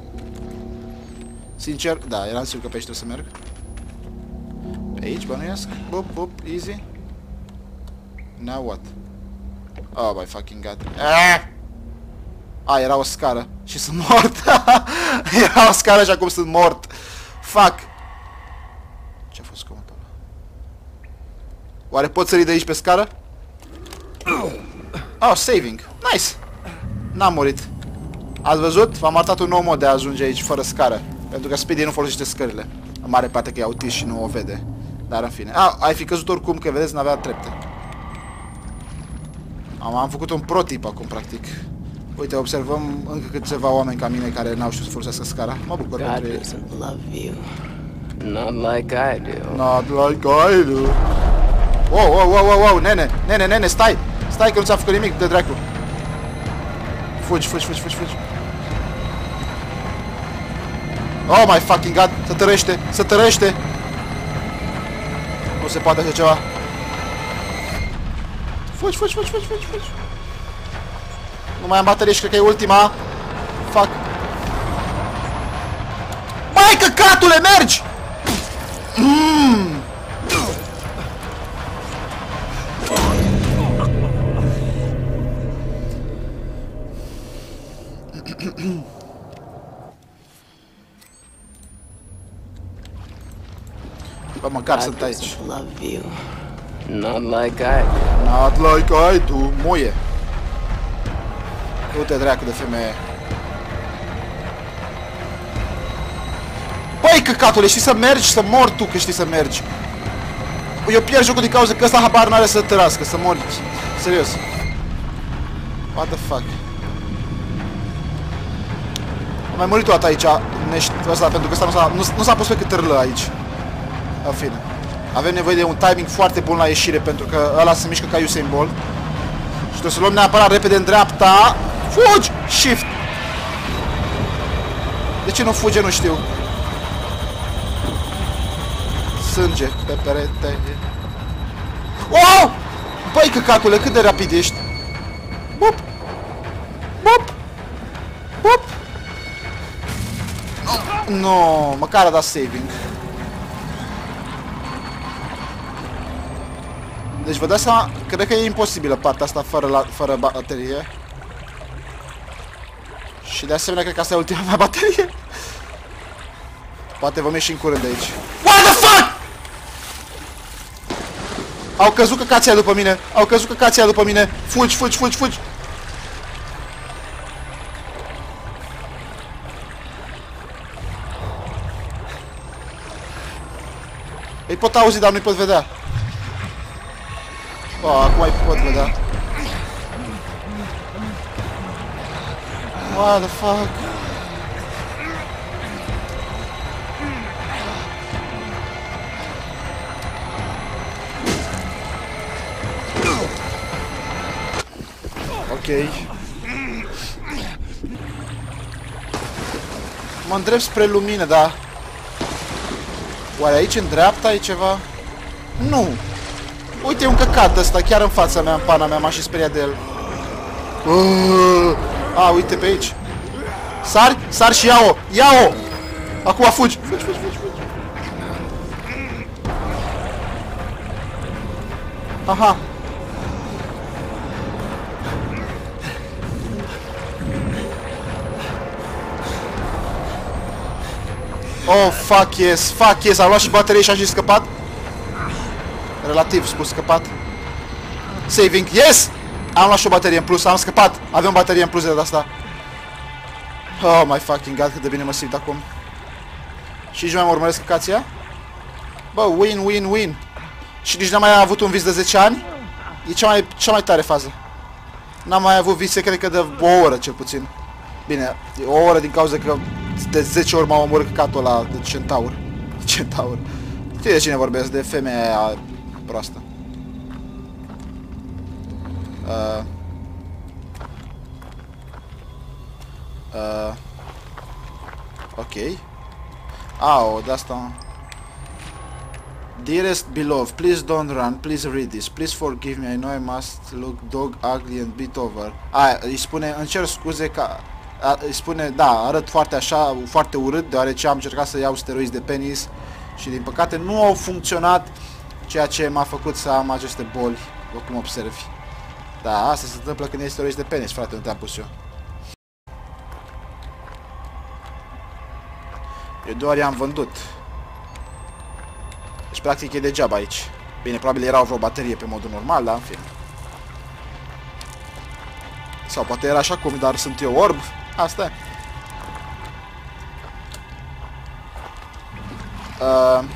Speaker 1: Sincer, da, eram sigur că pe aici trebuie să merg. Pe aici, bănuiesc. Bup, easy. Now what? Oh my fucking god. Era o scară și sunt mort. Era o scară și acum sunt mort. Fuck. Ce-a fost comotul ăla? Oare pot sări de aici pe scară? Oh, saving. Nice. N-am murit. Ați văzut? V-am arătat un nou mod de a ajunge aici fără scară. Pentru că Speedy nu folosește scările. În mare parte că e autist și nu o vede. Dar în fine. Ai fi căzut oricum, că vedeți, n-avea trepte. Am făcut un pro-tip acum, practic. Uite, observăm încă câțiva oameni ca mine care n-au știut să folosească scara. Mă bucur pentru ei.
Speaker 3: God doesn't love you. Not like I do.
Speaker 1: Not like I do. Wow, wow, wow, wow, wow, nene, nene, nene, stai! Stai că nu ți-a făcut nimic, de dracu. Fugi, fugi, fugi, fugi, fugi. Oh my fucking god, se tărește, se tărește. Nu se poate așa ceva. Fugi, fugi, fugi, fugi, fugi, fugi. Nu mai am baterie și cred că e ultima. Fuck. Mai căcatule, mergi! Bă, măcar sunt aici.
Speaker 3: Love you. Not like I do.
Speaker 1: Not like I do. Moie. Du-te dracu de femeie. Băi, căcatule, știi să mergi, să mori tu că știi să mergi. Eu pierd jocul din cauza că ăsta habar n-are să tărască, să mori. Serios. What the fuck? Am mai murit toată aici, ăsta, pentru că ăsta nu s-a pus pe cât râlă aici. În fine. Avem nevoie de un timing foarte bun la ieșire, pentru că ăla se mișcă ca Usain Bolt. Și trebuie să luăm neapărat repede în dreapta. Fugi! Shift! De ce nu fuge, nu știu. Sânge pe perete. Oh! Băi, căcatule, cât de rapid ești. Bup! Bup! Bup! No, măcar a dat saving. Deci vă dați seama, cred că e imposibilă partea asta fără baterie. Și de asemenea cred că asta e ultima mea baterie. Poate vom ieși în curând de aici. What the fuck? Au căzut căcații după mine. Au căzut căcații după mine. Fugi, fugi, fugi, fugi. Îi pot auzi, dar nu-i pot vedea. Oh, acum îi pot vedea. What the fuck? Ok. Mă îndrept spre lumină, dar... Oare aici în dreapta e ceva? Nu! Uite, e un căcat ăsta, chiar în fața mea, în pana mea, m-aș și speriat de el. Uite pe aici. Sari, sari și ia-o! Ia-o! Acum fugi! Fugi, fugi, fugi, fugi. Aha! Oh, fuck yes, fuck yes, am luat și baterie și am și scăpat. Relativ spus scăpat. Saving, yes! Am luat și o baterie în plus, am scăpat. Avem baterie în plus de asta. Oh my fucking god, cât de bine mă simt acum. Și nici nu mai urmăresc căcația. Bă, win, win, win. Și nici n-am mai avut un vis de 10 ani. E cea mai tare fază. N-am mai avut vise, cred că de o oră cel puțin. Bine, o oră din cauza că de 10 ori m-am omorât căcatul ăla de centaur. Centaur. Știi de cine vorbesc? De femeia aia proastă. Ok. Au, de asta. Dearest beloved, please don't run, please read this. Please forgive me, I know I must look dog ugly and beat over. Îi spune, îmi cer scuze că... Îi spune, da, arăt foarte așa, foarte urât, deoarece am încercat să iau steroizi de penis și din păcate nu au funcționat, ceea ce m-a făcut să am aceste boli, după cum observi. Da, asta se întâmplă când iei steroizi de penis, frate, nu te-am pus eu. Eu doar i-am vândut. Deci practic e degeaba aici. Bine, probabil era vreo baterie pe modul normal, dar în fine. Sau poate era așa cum, dar sunt eu orb. Asta e.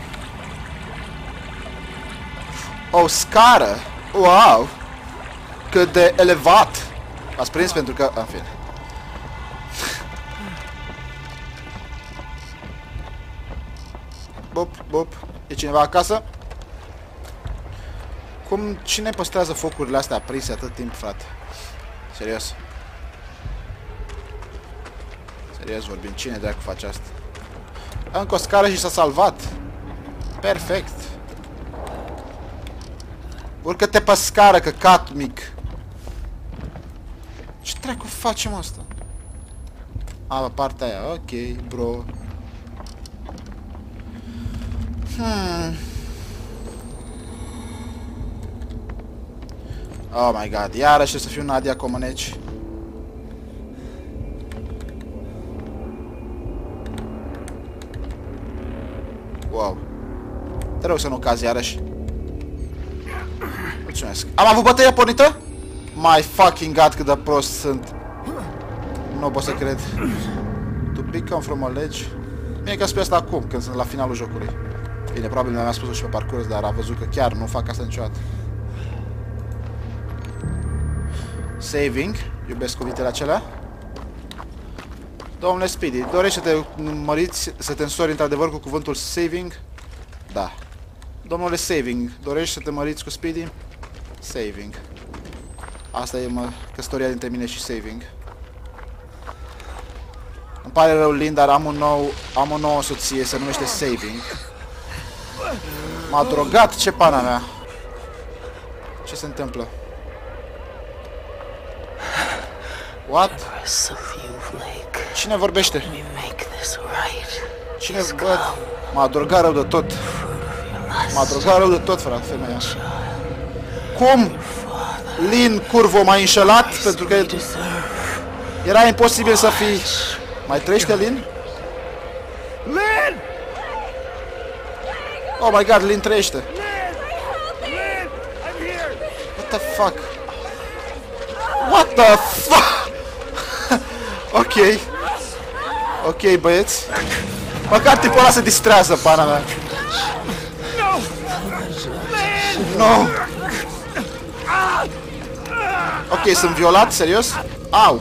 Speaker 1: O scară. Wow. cât de elevat. L-ați prins pentru că... În fine. Bop, bop. E cineva acasă? Cine păstrează focurile astea aprinse atât timp, frate? Serios. Serios vorbim, cine dracu face asta? Încă o scară și s-a salvat. Perfect. Urcă-te pe scară, căcat mic. Ce dracu facem asta? A, partea aia, ok, bro. Oh my god, iarăși să fiu Nadia Comăneci. Wow. Te rog să nu cazi iarăși. Mulțumesc. Am avut bătăia pornită? My fucking god, cât de prost sunt. Nu pot să cred. To pick on from a ledge. Bine că spui asta acum, când sunt la finalul jocului. Bine, probabil mi-a spus-o și pe parcurs, dar a văzut că chiar nu fac asta niciodată. Saving. Iubesc cuvintele acelea. Domnule Speedy, dorești să te măriți, să te însori într-adevăr cu cuvântul saving? Da. Domnule Saving, dorești să te măriți cu Speedy? Saving. Asta e căsătoria dintre mine și Saving. Îmi pare rău, Lynn, dar am o nouă soție, se numește Saving. M-a drogat, ce pana mea. Ce se întâmplă? What? Cine vorbește? Cine? Bă, m-a drogat rău de tot. M-a drogat rău de tot, frate, femeia. Cum? Lynn, curvo, m-a înșelat pentru că era imposibil să fii... Mai trăiește, Lynn?
Speaker 4: Lynn!
Speaker 1: Oh my god, Lynn trăiește.
Speaker 4: Lynn! I'm here!
Speaker 1: What the fuck? What the fuck? Ok. Ok, băieți. Măcar tipul ăla se distrează, pana mea. No! Ok, sunt violat, serios? Au!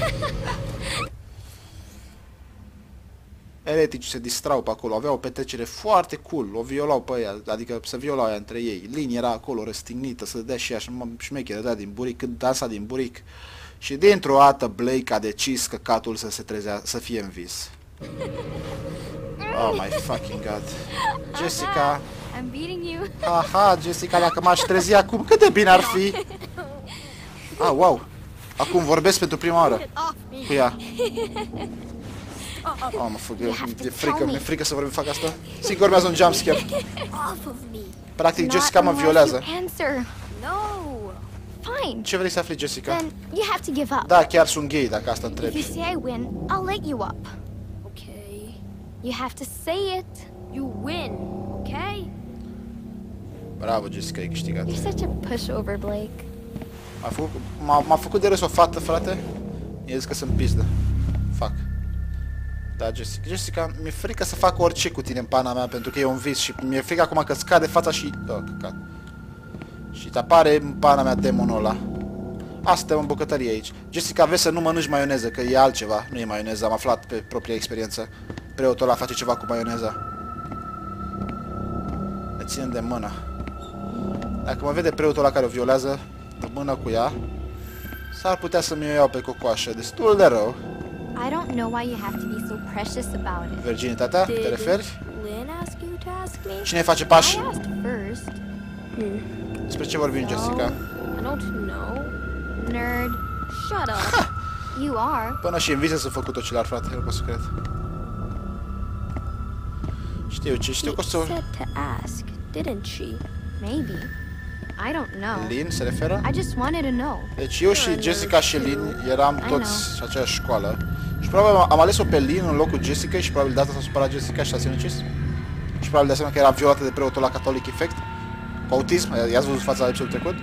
Speaker 1: Eretici se distrau pe acolo, aveau o petrecere foarte cool, o violau pe ea, adică se violau ea între ei. Lynn era acolo răstignită, să dea și ea șmecheră, dea din buric, când dansa din buric. Și dintr-o dată Blake a decis că catul să se trezea, să fie în vis. Oh my fucking god. Jessica.
Speaker 5: I'm beating you.
Speaker 1: Aha, Jessica, dacă m-aș trezi acum, cât de bine ar fi. Ah, wow. Acum vorbesc pentru prima oară cu ea. Oh, mă fug, mi-e frică să vorbim, fac asta. Sigur urmează un jumpscare. Practic, Jessica mă violează.
Speaker 5: Fine.
Speaker 1: Ce vrei să afli, Jessica?
Speaker 5: Then you have to give up.
Speaker 1: Da, chiar sunt gay, dacă asta
Speaker 5: If you
Speaker 1: întrebi.
Speaker 5: say I win, I'll let you up. Okay. You have to say it. You win, okay?
Speaker 1: Bravo, Jessica, ai câștigat.
Speaker 5: You're such a pushover, Blake.
Speaker 1: M-a făcut de râs o fată, frate. I-a zis că sunt pizdă. Fac. Da, Jessica, mi-e frică să fac orice cu tine în pana mea, pentru că e un vis și mi-e frică acum că scade fața și... Oh, căcat. Și te apare în pana mea demonul ăla. Asta e în bucătărie aici. Jessica, vezi să nu mănânci maioneză, că e altceva. Nu e maioneză, am aflat pe propria experiență. Preotul ăla face ceva cu maioneza. Ne ținem de mână. Dacă mă vede preotul ăla care o violează de mână cu ea, s-ar putea să mi-o iau pe cocoașă. Destul de rău.
Speaker 5: I don't know why you have to be so precious about it.
Speaker 1: Virginitatea, te referi?
Speaker 5: Lynn ask you to ask me?
Speaker 1: Cine face pași?
Speaker 5: I asked first.
Speaker 1: Despre ce vorbim, Jessica?
Speaker 5: I don't know. Nerd. Shut up. You are.
Speaker 1: Până și în vise sunt făcut ochelari, frate, nu pot să cred. Știu că o să...
Speaker 5: said to ask, didn't she? Maybe. I don't know.
Speaker 1: Lynn se referă?
Speaker 5: I just wanted to know.
Speaker 1: Deci eu și Jessica și Lynn eram toți aceeași școală. Și probabil am ales-o pe Lynn în locul Jessica și probabil de asta s-a supărat Jessica și s-a sinucis. Și probabil de asemenea că era violată de preotul la Catholic Effect. Cu autism, i-ați văzut fața la episodul trecut?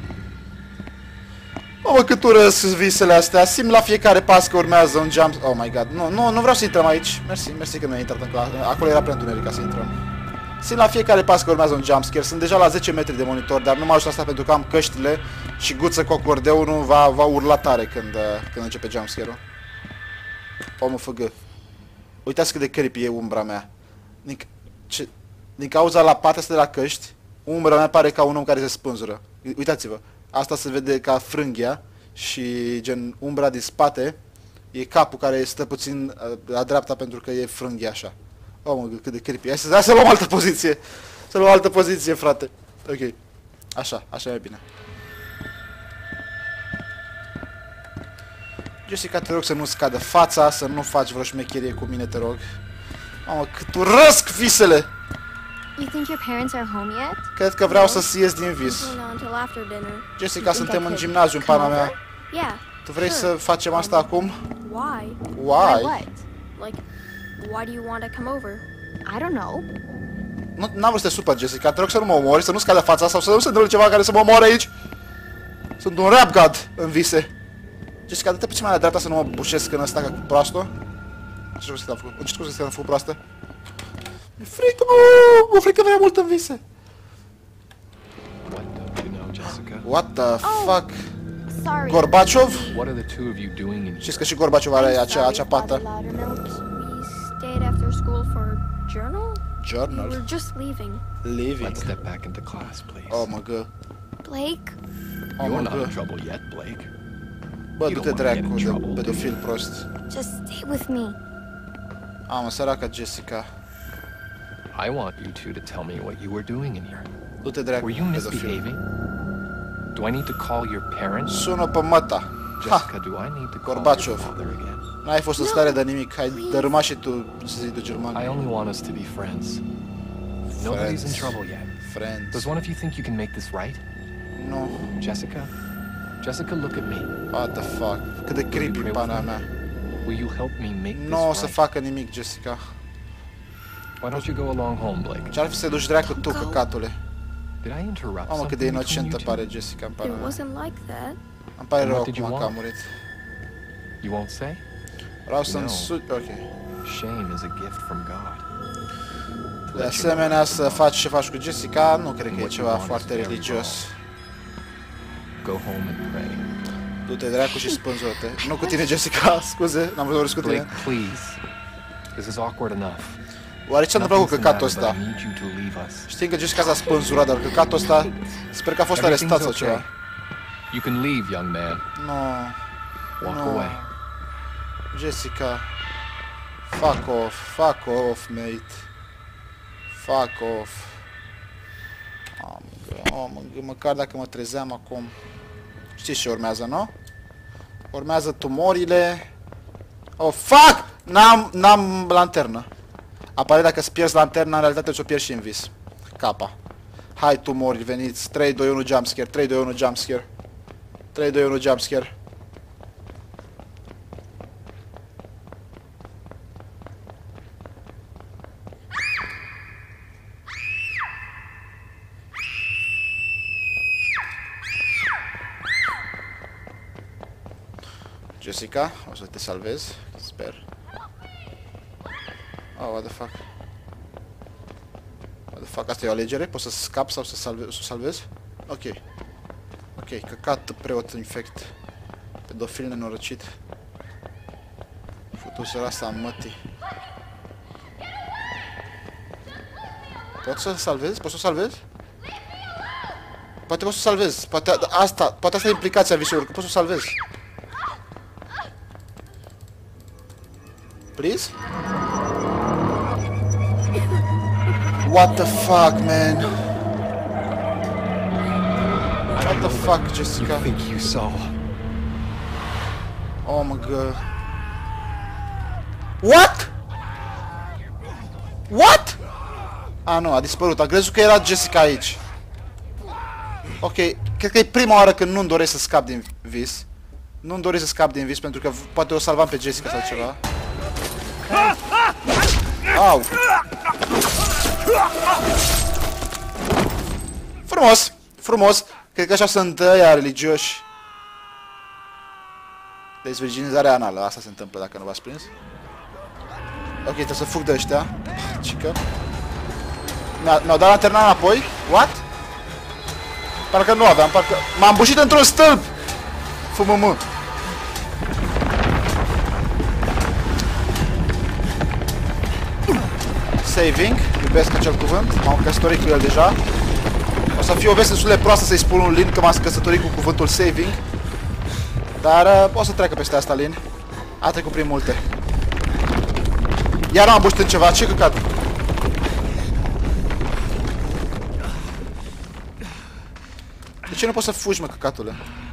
Speaker 1: Mă, cât urăsc visele astea, simt la fiecare pas că urmează un jump... Oh my god, nu vreau să intrăm aici. Mersi că nu ai intrat în clasă. Acolo era prea întuneric ca să intrăm. Simt la fiecare pas că urmează un jumpscare. Sunt deja la 10 metri de monitor, dar nu mă ajută asta pentru că am căștile și Guță cu acordeonul va urla tare când începe jumpscare-ul. Omul făgă. Uitați cât de creepy e umbra mea. Din cauza la partea asta de la căști, umbra mea pare ca un om care se spânzură. Uitați-vă. Asta se vede ca frânghia și gen umbra din spate e capul care stă puțin la dreapta pentru că e frânghia așa. Oh, mă, cât de creepy. Hai să luăm altă poziție. Să luăm altă poziție, frate. Ok. Așa e bine. Jessica, te rog să nu scadă fața, să nu faci vreo șmecherie cu mine, te rog. Mamă, cât urăsc visele!
Speaker 5: You think your parents are home yet?
Speaker 1: Cred că vreau să ies din vis.
Speaker 5: Not until after dinner.
Speaker 1: Jessica, suntem în gimnaziu, în pana mea.
Speaker 5: Yeah.
Speaker 1: Tu vrei să facem asta acum?
Speaker 5: Why?
Speaker 1: Why?
Speaker 5: What? Like, why do you want to come over? I don't know.
Speaker 1: N-am vrut să te supăr, Jessica, te rog să nu mă omori, să nu scadă fața sau să nu se întâmple ceva care să mă omoare aici. Sunt un rap god în vise. Jessica, dă-te puțin mai la dreapta să nu mă bușesc în ăsta ca cu proastă. Ce scuze că am făcut proastă? Mi-e frică, mă frică prea mult în vise.
Speaker 2: What don't you know, Jessica?
Speaker 1: What the fuck?
Speaker 5: Sorry.
Speaker 1: Gorbaciov?
Speaker 2: What are the two of you doing in here?
Speaker 1: Știți că și Gorbaciov are
Speaker 5: I'm
Speaker 1: acea
Speaker 5: sorry,
Speaker 1: pată.
Speaker 5: Father Loudermilk. We stayed after school for a journal? We
Speaker 1: Journal.
Speaker 5: were just leaving.
Speaker 1: Living.
Speaker 2: Let's step back into class, please.
Speaker 1: Oh, mă gă.
Speaker 5: Blake?
Speaker 1: Oh,
Speaker 2: You're
Speaker 1: mă
Speaker 2: not in
Speaker 1: gă.
Speaker 2: trouble yet, Blake.
Speaker 1: Bă, du-te dracu de pedofil prost.
Speaker 5: Just stay with me.
Speaker 1: Mă, săraca Jessica.
Speaker 2: I want you two to tell me what you were doing in here.
Speaker 1: Du-te dracu,
Speaker 2: Were you
Speaker 1: pedofil.
Speaker 2: misbehaving? Do I need to call your parents?
Speaker 1: Sună pe măta.
Speaker 2: Jessica, do I need to call your
Speaker 1: Gorbaciov.
Speaker 2: father again?
Speaker 1: N-ai fost în stare de nimic. Ai dărâmat și tu zidul german.
Speaker 2: I only want us to be friends. Nobody's in trouble yet.
Speaker 1: Friends.
Speaker 2: Does one of you think you can make this right?
Speaker 1: Nu.
Speaker 2: Jessica? Jessica, look at me.
Speaker 1: What the fuck? Cât de creepy pana mea.
Speaker 2: Will you help me make this
Speaker 1: Nu o să
Speaker 2: right?
Speaker 1: facă nimic, Jessica.
Speaker 2: Why don't you go along home, Blake?
Speaker 1: Ce-ar fi să te duci dracu tu, căcatule?
Speaker 2: Did I interrupt
Speaker 1: Mamă, cât de
Speaker 2: something between
Speaker 1: inocentă
Speaker 2: you two?
Speaker 1: pare Jessica în pana
Speaker 5: It
Speaker 1: mea.
Speaker 5: wasn't like that.
Speaker 1: Îmi pare
Speaker 2: And
Speaker 1: rău
Speaker 2: what did you
Speaker 1: acum că a
Speaker 2: want?
Speaker 1: murit.
Speaker 2: You won't say?
Speaker 1: Vreau să-mi
Speaker 2: No.
Speaker 1: Ok.
Speaker 2: Shame is a gift from God.
Speaker 1: De asemenea, să faci ce faci cu Jessica, nu cred că e
Speaker 2: What you
Speaker 1: ceva
Speaker 2: want is
Speaker 1: foarte
Speaker 2: very
Speaker 1: religios.
Speaker 2: Go home and pray.
Speaker 1: Du-te dracu și spânzură-te. Nu cu tine, Jessica, scuze, n-am vrut să vorbesc cu
Speaker 2: Blake,
Speaker 1: tine.
Speaker 2: please. This is awkward enough.
Speaker 1: Oare ce s-a întâmplat cu
Speaker 2: Nothing's the
Speaker 1: căcatul
Speaker 2: matter, but
Speaker 1: ăsta?
Speaker 2: I need you to leave us.
Speaker 1: Știm că Jessica s-a spânzurat, dar căcatul ăsta, sper că a fost arestat sau ceva.
Speaker 2: You can leave, young man.
Speaker 1: Nu,
Speaker 2: Walk
Speaker 1: No.
Speaker 2: away.
Speaker 1: Jessica. Fuck off, mate. Fuck off. Măcar dacă mă trezeam acum. Știți ce urmează, nu? Urmează tumorile. Oh, fuck! N-am lanternă. Apare dacă îți pierzi lanterna, în realitate ți-o pierzi și în vis. Capa. Hai, tumori, veniți. 3, 2, 1, jumpscare. 3, 2, 1, jumpscare. 3, 2, 1, jumpscare. Jessica, o să te salvezi, sper. Oh, what the fuck? What the fuck? Asta e o alegere? Poți să scap sau să salvezi? Ok. Ok, căcat preot infect. Pedofil nenorocit. Futusul asta în mătii. Poți să salvezi? Poți să salvezi? Poate poți să salvezi. Poate asta e implicația visului, că poți să salvezi. Please? What the fuck, man? What the fuck, Jessica?
Speaker 2: You think you saw?
Speaker 1: Oh my god. What? What? Ah, nu, a dispărut. Am crezut că era Jessica aici. Ok, cred că e prima oară când nu-mi doresc să scap din vis. Nu-mi doresc să scap din vis pentru că poate o salvam pe Jessica sau ceva. Au! Frumos! Frumos! Cred că așa sunt ăia religioși. Dezvirginizarea anală, asta se întâmplă dacă nu v-ați prins. Ok, trebuie să fug de ăștia. Cică. Mi-au dat lanterna înapoi? What? Parcă nu aveam, parcă... M-am bușit într-un stâlp! FMM. Saving. Iubesc acel cuvânt. M-am căsătorit cu el deja. O să fie o veste destul de proastă să-i spun un Lin că m-am căsătorit cu cuvântul saving. Dar o să treacă peste asta, Lin. A trecut prin multe. Iar m-am bușit în ceva. Ce căcat? De ce nu poți să fugi, mă, căcatule?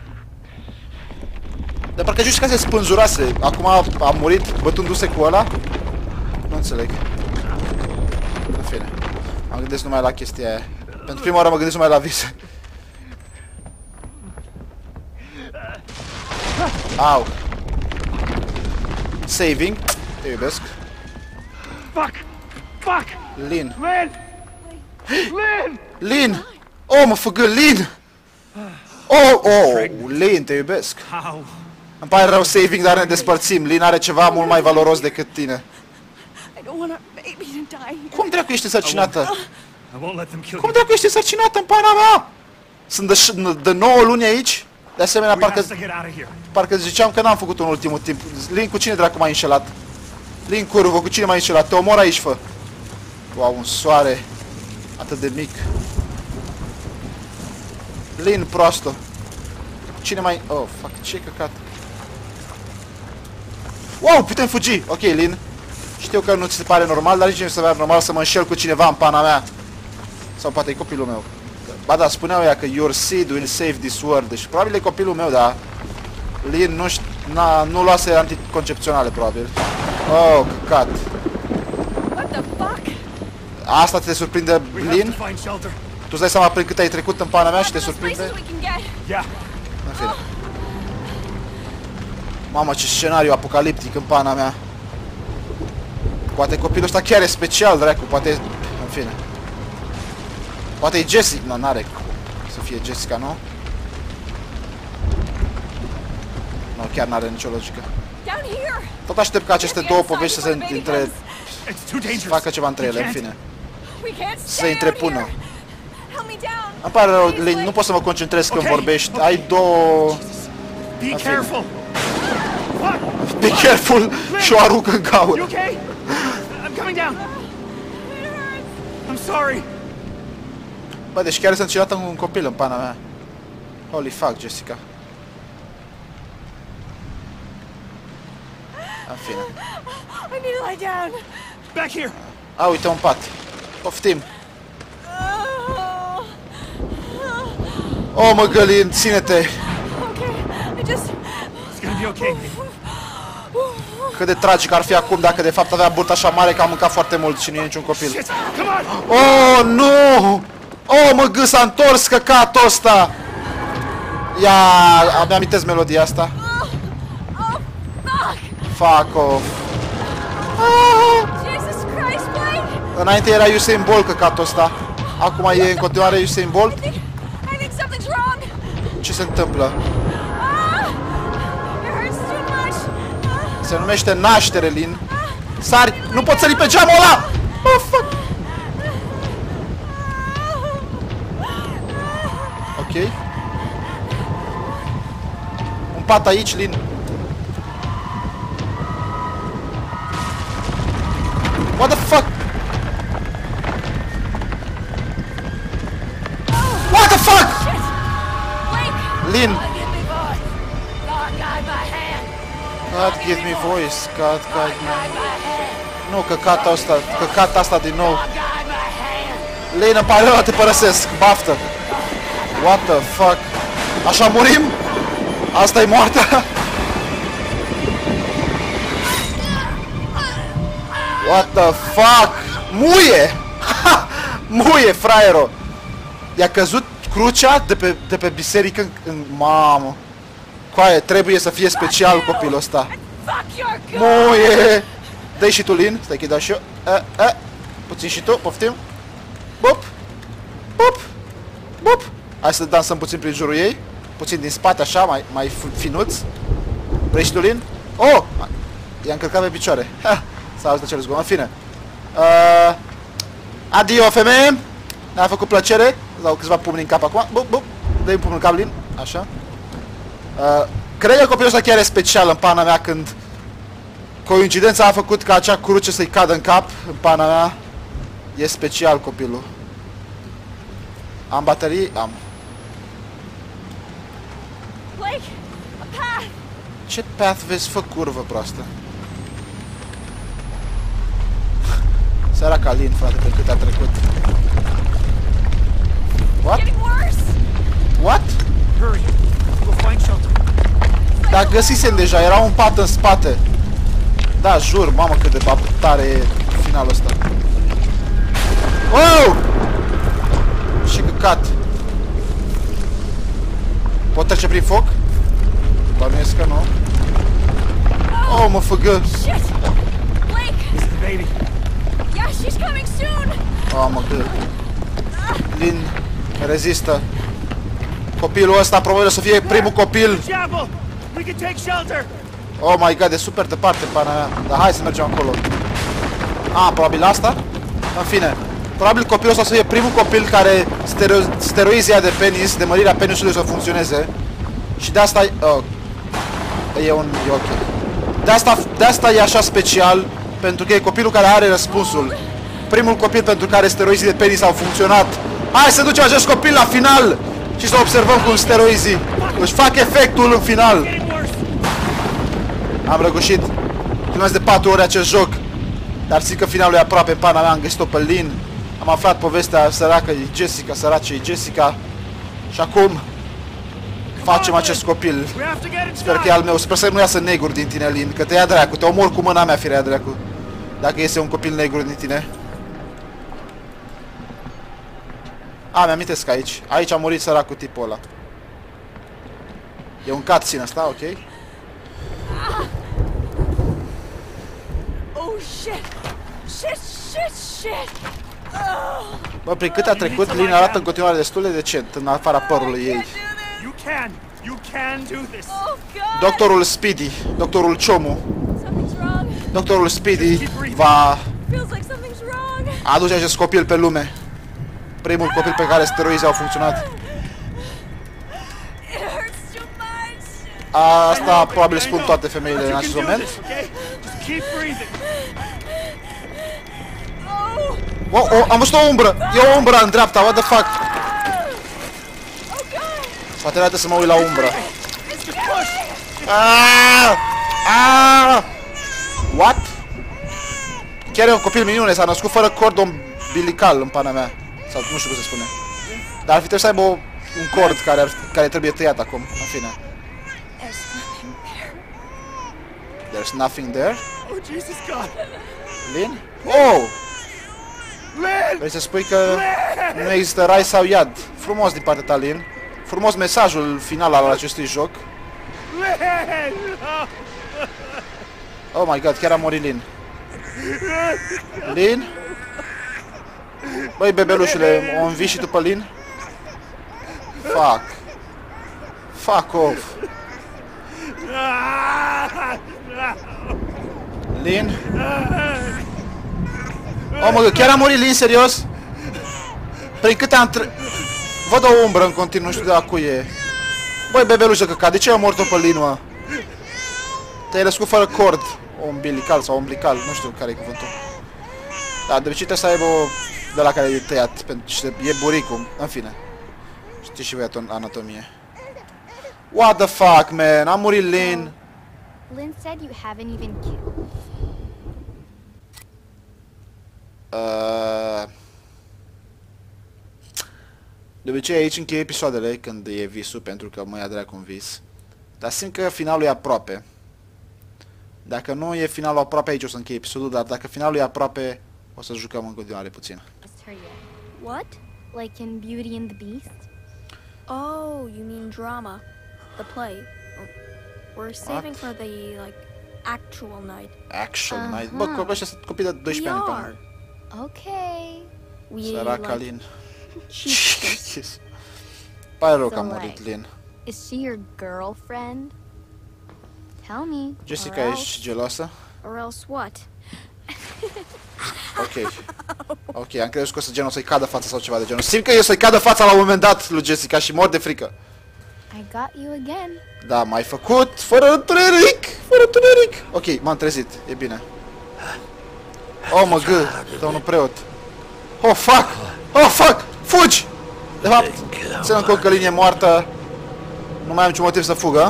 Speaker 1: Dar parcă justifica se spânzurase. Acum a murit bătându-se cu ăla? Nu înțeleg. În fine. Am gândit numai la chestia aia. Pentru prima oară mă gândesc numai la vise. Au. Saving. Te iubesc.
Speaker 4: Fuck! Fuck!
Speaker 1: Lin.
Speaker 4: Lynn! Lynn!
Speaker 1: Lin! Oh, mă făgă, Lin! Oh, Lin, te iubesc.
Speaker 4: How?
Speaker 1: Îmi pare rău, saving, dar ne despărțim. Lin are ceva mult mai valoros decât tine.
Speaker 3: I don't want our baby to die here.
Speaker 1: Cum dracu ești însărcinată?
Speaker 4: I won't let them kill
Speaker 1: Cum
Speaker 4: you.
Speaker 1: dracu ești însărcinată în pana mea? Sunt de 9 luni aici? De asemenea,
Speaker 4: We have to get out of here.
Speaker 1: parcă ziceam că n-am făcut în ultimul timp. Lin, cu cine dracu m-ai înșelat? Lin, curvă, cu cine m-ai înșelat? Te omor aici, fă. Wow, un soare atât de mic. Lin, proastă. Cine mai... Oh, fuck, ce căcat. Wow, putem fugi! Ok, Lin. Știu că nu ți se pare normal, dar nici nu se pare normal să mă înșel cu cineva în pana mea. Sau poate e copilul meu. Ba da, spuneau ea că your seed will save this world. Deci probabil e copilul meu, dar Lin nu luase anticoncepționale, probabil. Oh, căcat.
Speaker 3: What the fuck?
Speaker 1: Asta te surprinde,
Speaker 4: We have
Speaker 1: Lin?
Speaker 4: to find shelter.
Speaker 1: Tu îți dai seama prin cât ai trecut în pana mea și te surprinde?
Speaker 3: Places we can get.
Speaker 4: Yeah.
Speaker 1: În fine. Mamă, ce scenariu apocaliptic în pana mea. Poate copilul ăsta chiar e special, dracu, poate... În fine. Poate e Jessica, nu, n-are să fie Jessica, nu? Nu, chiar n-are nicio logică.
Speaker 3: Down here.
Speaker 1: Tot aștept ca aceste două povești să se
Speaker 4: It's too dangerous.
Speaker 1: facă ceva între ele, în fine.
Speaker 3: We can't
Speaker 1: Să se
Speaker 3: stay out
Speaker 1: întrepună.
Speaker 3: here. Help me down.
Speaker 1: Îmi pare rău,
Speaker 3: Please,
Speaker 1: Lin,
Speaker 3: like-
Speaker 1: nu pot să mă concentrez când
Speaker 4: Ok,
Speaker 1: vorbești.
Speaker 4: ok.
Speaker 1: Ai două...
Speaker 4: Be careful. What?
Speaker 1: Be careful și o aruncă în gaură.
Speaker 4: You okay? I'm coming down. I'm sorry.
Speaker 1: Bă, deci chiar sunt înșelată un copil în pana mea. Holy fuck, Jessica. În fine.
Speaker 3: I need to lie down.
Speaker 4: Back here.
Speaker 1: A, uite un pat. Poftim.
Speaker 3: Oh.
Speaker 1: O, mă, Gălin, ține-te.
Speaker 3: Okay. I just...
Speaker 4: It's gonna be okay.
Speaker 1: Cât de tragic ar fi acum dacă de fapt avea burta așa mare că a mâncat foarte mult și nu e niciun copil.
Speaker 4: Shit. Come on.
Speaker 1: Oh, nu! Oh, mă, gâs, s-a întors căcatul ăsta! Ia, mi amintesc melodia asta. Fuck off.
Speaker 3: Jesus Christ, Blake!
Speaker 1: Înainte era Usain Bolt căcatul ăsta. Acum e în continuare Usain Bolt.
Speaker 3: I think something's wrong.
Speaker 1: Ce se întâmplă?
Speaker 3: It hurts too much.
Speaker 1: Se numește naștere, Lin. Sari! Nu pot sări pe geamul ăla! Oh, fuck! Ok. Un pat aici, Lin. What the fuck? What the fuck?
Speaker 3: Blake!
Speaker 1: Lin.
Speaker 3: Give me voice. God, guide my hand.
Speaker 1: God, give me voice. God, guide me.
Speaker 3: Guide my hand.
Speaker 1: Nu, căcata asta. Căcata asta din nou.
Speaker 3: Guide my hand.
Speaker 1: Lin, îmi pare rău, te părăsesc. Baftă. What the fuck? Așa murim? Asta e moartea? What the fuck? Muie! Muie, fraiero! I-a căzut crucea de pe biserică în... Mamă! Coaie, trebuie să fie special copilul ăsta.
Speaker 3: Fuck your God.
Speaker 1: Muie! Dă-i și tu, Lin. Stai că-i dau și eu. Puțin și tu, poftim. Bup! Bup! Bup! Hai să dansăm puțin prin jurul ei. Puțin din spate, așa, mai finuț. Vrei și tu, Lin? Oh! I-a încărcat pe picioare. Ha! S-a auzit acel zgomot. În fine. Adio, femeie! Ne-a făcut plăcere. Îți dau câțiva pumni în cap acum. Bup, bup. Dă-i un pumn în cap, Lin. Așa. Cred că copilul ăsta chiar e special în pana mea când coincidența a făcut ca acea cruce să-i cadă în cap. În pana mea. E special copilul. Am baterii? Am.
Speaker 5: Blake, a path.
Speaker 1: Ce path vezi? Fă curvă proastă. Săraca Lin, frate, pe cât a trecut. What?
Speaker 5: Getting worse.
Speaker 1: What?
Speaker 4: Hurry. We'll find shelter.
Speaker 1: Dar găsisem deja, era un pat în spate. Da, jur, mamă cât de tare e finalul ăsta. Wow! Și căcat. Pot trece prin foc? Bănuiesc că nu. Oh, mă făgă.
Speaker 5: Shit. Blake.
Speaker 4: This is the baby.
Speaker 5: Yeah, she's coming soon.
Speaker 1: Oh, mă gând. Lin rezistă. Copilul ăsta probabil o să fie primul copil.
Speaker 4: Chapel. We can take shelter.
Speaker 1: Oh my god, e super departe pana mea. Dar hai să mergem acolo. Probabil asta? În fine. Probabil copilul ăsta o să fie primul copil care steroizia de penis, de mărirea penisului să funcționeze. Și de asta e ok. De asta e așa special, pentru că e copilul care are răspunsul. Primul copil pentru care steroizii de penis au funcționat. Hai să ducem acest copil la final și să observăm cum steroizii își fac efectul în final.
Speaker 4: Getting worse.
Speaker 1: Am răgușit. Filmez de 4 ore acest joc. Dar zic că finalul e aproape în pana mea. Am găsit-o pe Lin. Am aflat povestea săracă e Jessica, sărace e Jessica. Și acum facem acest copil.
Speaker 4: We have to get
Speaker 1: Sper că e
Speaker 4: inside.
Speaker 1: al meu. Sper să nu iasă negru din tine, Lin. Că te ia dracu. Te omor cu mâna mea, firea dracu. Dacă iese un copil negru din tine. Mi-amintesc aici. Aici a murit săracul tipul ăla. E un cutscene asta, ok?
Speaker 5: Oh shit. Shit.
Speaker 1: Bă, prin cât a trecut, Lin arată în continuare destul de decent, în afara părului ei.
Speaker 4: You can do this.
Speaker 5: Oh god.
Speaker 1: Doctorul Speedy, doctorul Ciomu,
Speaker 5: Something's wrong.
Speaker 1: doctorul Speedy va
Speaker 5: Feels like something's wrong.
Speaker 1: aduce acest copil pe lume. Primul copil pe care steroizii au funcționat.
Speaker 5: It hurts too much.
Speaker 1: Asta probabil spun toate femeile în
Speaker 4: You
Speaker 1: acest
Speaker 4: can do
Speaker 1: moment.
Speaker 4: this, okay? Just keep breathing.
Speaker 5: Oh.
Speaker 1: Am văzut o umbră! E o umbră în dreapta, what the fuck?
Speaker 5: Oh god.
Speaker 1: Poate trebuie să mă uit la umbră.
Speaker 4: Just push.
Speaker 1: What? Chiar e un copil minune, s-a născut fără cord umbilical în pana mea. Sau nu știu cum se spune. Dar ar fi trebuit să aibă un cord care trebuie tăiat acum, în fine. There's nothing there.
Speaker 4: Oh, Jesus God.
Speaker 1: Lin? Oh!
Speaker 4: Lin!
Speaker 1: Vrei să spui că nu există rai sau iad. Frumos din partea ta, Lin. Frumos mesajul final al acestui joc.
Speaker 4: Lin!
Speaker 1: Oh my god, chiar a murit Lin. Lin? Băi, bebelușule, o învii și tu pe Lin? Fuck off. Lin? Oh mă, chiar a murit Lin, serios? Prin câte am văd o umbră în continuu, nu știu de la cui e. Băi, bebelușă căcat, de ce a mort-o pe Lin, mă? Te-ai născut fără cord umbilical sau umbilical, nu știu care e cuvântul. Da, de obicei trebuie să aibă o de la care e tăiat, pentru că e buricul, în fine. Știi și voi anatomie. What the fuck, man? A murit Lin.
Speaker 5: Lynn said you haven't even killed.
Speaker 1: De obicei aici încheie episoadele când e visul, pentru că mă ia dracu un vis. Dar simt că finalul e aproape. Dacă nu e finalul aproape, aici o să încheie episodul, dar dacă finalul e aproape, o să jucăm în continuare puțin.
Speaker 5: What? Like in Beauty and the Beast? Oh, you mean drama. The play. We're saving for the, like, actual night.
Speaker 1: Actual night. Bă, copiii ăștia sunt copii de 12 ani.
Speaker 5: are. Okay. We
Speaker 1: Săraca
Speaker 5: like
Speaker 1: Lin.
Speaker 5: cheap.
Speaker 1: Pare rău că a
Speaker 5: So,
Speaker 1: murit
Speaker 5: like,
Speaker 1: Lin.
Speaker 5: Is she your girlfriend? Tell me.
Speaker 1: Jessica, ești geloasă?
Speaker 5: Or else what?
Speaker 1: Ok. Ok, am crezut că o să genul să-i cadă fața sau ceva de genul. Simt că e să-i cadă fața la un moment dat lui Jessica și mor de frică.
Speaker 5: I got you again.
Speaker 1: Da, m-ai făcut fără întuneric! Fără întuneric! Ok, m-am trezit, e bine. Oh, mă gâ, domnul preot. Oh, fuck! Oh, fuck! Fugi! De fapt, ținând cont că linie moartă, nu mai am niciun motiv să fugă.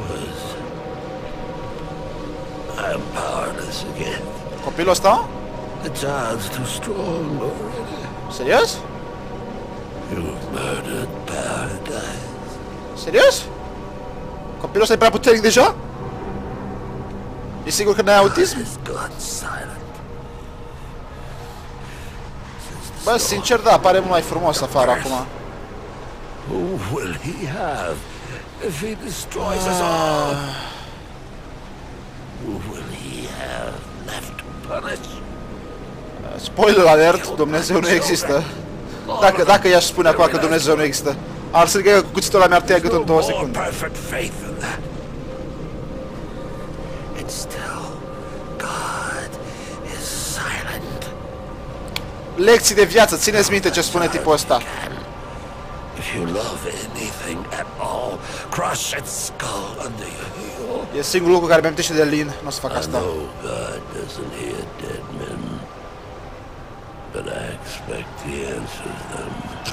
Speaker 6: I'm powerless again.
Speaker 1: Copilul ăsta?
Speaker 6: The child's too strong already.
Speaker 1: Serios?
Speaker 6: You've murdered paradise.
Speaker 1: Serios? Copilul ăsta e prea puternic deja? E sigur că n-ai autism?
Speaker 6: Has gone silent.
Speaker 1: Bă, sincer, da, pare mult mai frumos afară acum.
Speaker 6: Who will he have if he destroys us all? Who will he have left to punish?
Speaker 1: Spoiler alert, Dumnezeu nu există. Dacă i-aș spune acum că Dumnezeu nu există, ar să că cuțitul ăla mi-ar tăia gâtul în 2
Speaker 6: More
Speaker 1: secunde.
Speaker 6: perfect faith than that. And still, God is silent.
Speaker 1: Lecții de viață, țineți minte ce spune tipul ăsta.
Speaker 6: If you love anything at all, crush its skull under your heel.
Speaker 1: E singurul lucru care mi amintește de Lin, nu o să fac
Speaker 6: I
Speaker 1: asta.
Speaker 6: know God doesn't hear dead men, but I expect He answers them.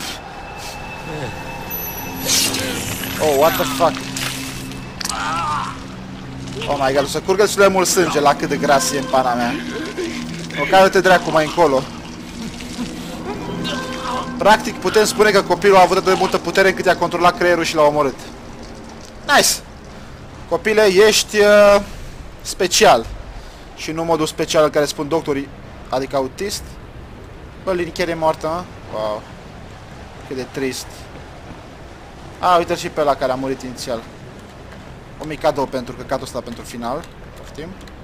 Speaker 1: Oh, what the fuck? Oh my god, o să curgă destul de mult sânge la cât de gras e în pana mea. O cadă-te dracu mai încolo. Practic putem spune că copilul a avut atât de multă putere încât i-a controlat creierul și l-a omorât. Nice! Copile, ești special. Și nu modul special în care spun doctorii, adică autist. Bă, Lin chiar e moartă, mă? Wow. Cât de trist. A, uite și pe ăla care a murit inițial. O mic cadou pentru căcatul ăsta pentru final. Poftim.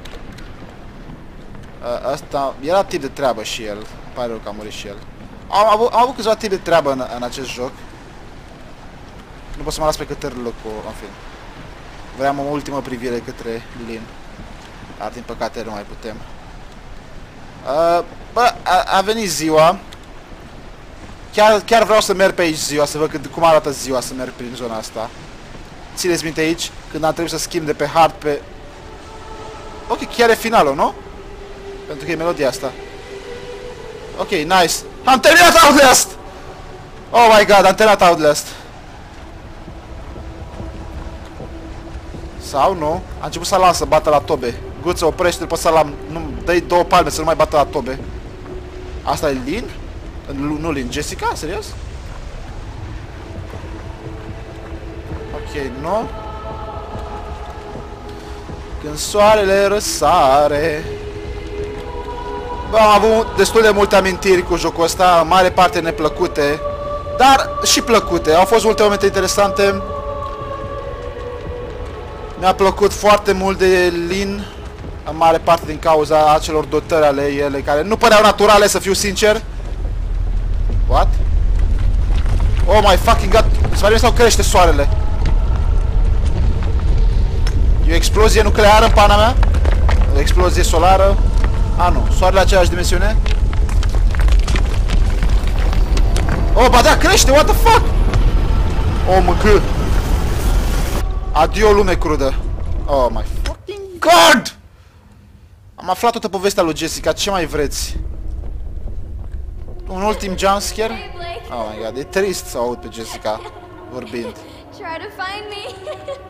Speaker 1: Asta era tip de treabă și el. Îmi pare rău că a murit și el. Am avut câțiva tip de treabă în acest joc. Nu pot să mă las pe cătările cu... în fin. Vreau o ultimă privire către Lin. Dar din păcate nu mai putem. Bă, a venit ziua. Chiar vreau să merg pe aici ziua, să văd cum arată ziua să merg prin zona asta. Țineți minte aici, când am trebuit să schimb de pe hard pe... Ok, chiar e finalul, nu? Pentru că e melodia asta. Ok, nice. Am terminat Outlast! Oh my god, am terminat Outlast. Sau nu? A început Salam să bată la tobe. Guță, oprește-l pe Salam. Dă-i 2 palme să nu mai bată la tobe. Asta e Lin? Nu Lin, Jessica? Serios? Ok, nu? Când soarele răsare. Bă, am avut destul de multe amintiri cu jocul ăsta, în mare parte neplăcute, dar și plăcute. Au fost multe momente interesante. Mi-a plăcut foarte mult de Lin, în mare parte din cauza acelor dotări ale ele, care nu păreau naturale, să fiu sincer. What? Oh my fucking god, să vedem sau crește soarele. E o explozie nucleară în pana mea? O explozie solară? A, nu, soarele aceeași dimensiune? Oh, ba da, crește, what the fuck? Oh, măgă. Adio, lume crudă. Oh my fucking god! Am aflat toată povestea lui Jessica, ce mai vreți? Un ultim jumpscare?
Speaker 5: Hey, Blake.
Speaker 1: Oh my god, e trist să aud pe Jessica vorbind.
Speaker 5: Try to find me.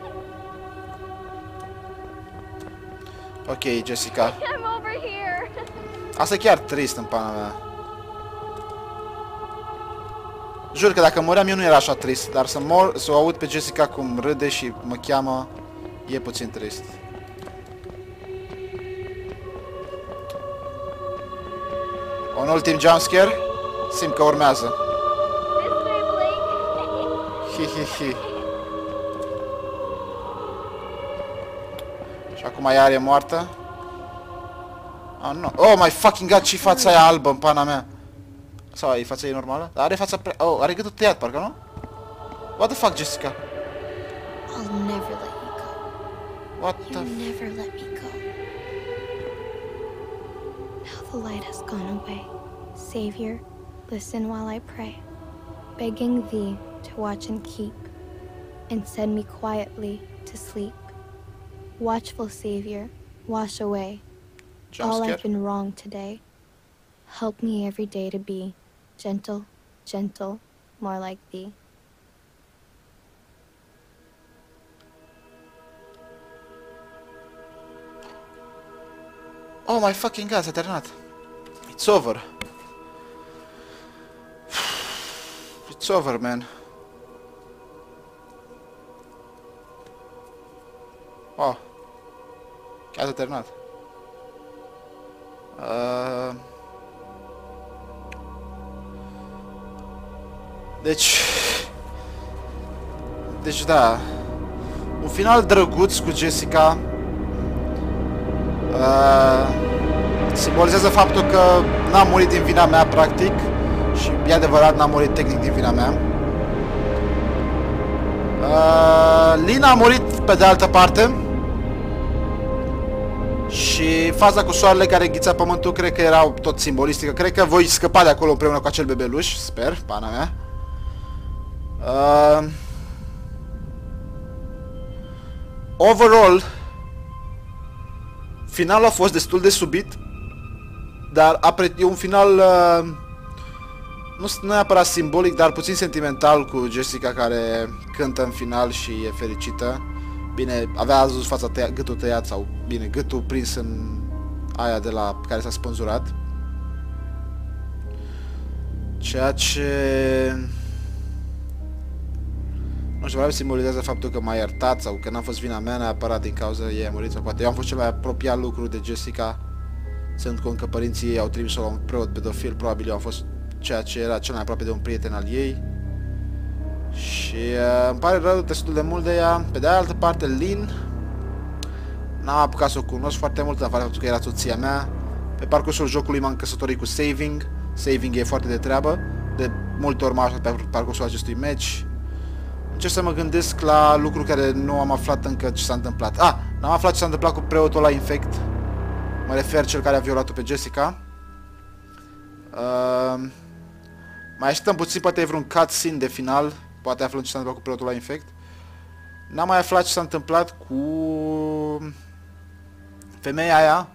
Speaker 1: Ok, Jessica.
Speaker 5: I'm over here.
Speaker 1: Asta e chiar trist în pana mea. Jur că dacă măream eu nu era așa trist, dar să mor, să o aud pe Jessica cum râde și mă cheamă, e puțin trist. Un ultim jumpscare? Simt că urmează.
Speaker 5: This way, Blake.
Speaker 1: Hi. Și acum iar e moartă? Oh, nu. Oh my fucking god, ce fața aia albă în pana mea? Sau e fața ei normală? Dar are fața prea... Oh, are gâtul tăiat, parcă, nu? What the fuck, Jessica?
Speaker 5: I'll never let you go.
Speaker 1: What the...
Speaker 5: You never let me go. Now the light has gone away. Savior, listen while I pray, begging thee to watch and keep, and send me quietly to sleep. Watchful Savior, wash away all I've been wrong today. Help me every day to be gentle, gentle, more like thee.
Speaker 1: Oh my fucking god, s-a terminat. It's over. It's over, man. Oh. Chiar s-a terminat. Deci da. Un final drăguț cu Jessica. Simbolizează faptul că n-a murit din vina mea, practic. Și e adevărat, n-a murit tehnic din vina mea. Lynn a murit pe de altă parte. Și faza cu soarele care ghița pământul cred că era tot simbolistică. Cred că voi scăpa de acolo împreună cu acel bebeluș. Sper, pana mea. Overall, finalul a fost destul de subit. Dar e un final nu neapărat simbolic, dar puțin sentimental, cu Jessica care cântă în final și e fericită. Bine, avea azus fața gâtul tăiat, sau bine, gâtul prins în aia de la care s-a spânzurat. Ceea ce... nu știu, simbolizează faptul că m-a iertat sau că n-a fost vina mea neapărat din cauza ei a murit, sau poate eu am fost cel mai apropiat lucru de Jessica. Sunt convins că părinții ei au trimis-o la un preot pedofil, probabil eu am fost ceea ce era cel mai aproape de un prieten al ei. Și îmi pare rău destul de mult de ea. Pe de altă parte, Lynn, n-am apucat să o cunosc foarte mult, în afară de faptul că era soția mea. Pe parcursul jocului m-am căsătorit cu Saving. Saving e foarte de treabă. De multe ori m-am aflat pe parcursul acestui match. Încerc să mă gândesc la lucruri care nu am aflat încă ce s-a întâmplat. N-am aflat ce s-a întâmplat cu preotul ăla infect. Mă refer cel care a violat-o pe Jessica. Mai așteptăm puțin, poate e vreun cutscene de final. Poate aflăm ce s-a întâmplat cu preotul ăla infect. N-am mai aflat ce s-a întâmplat cu femeia aia.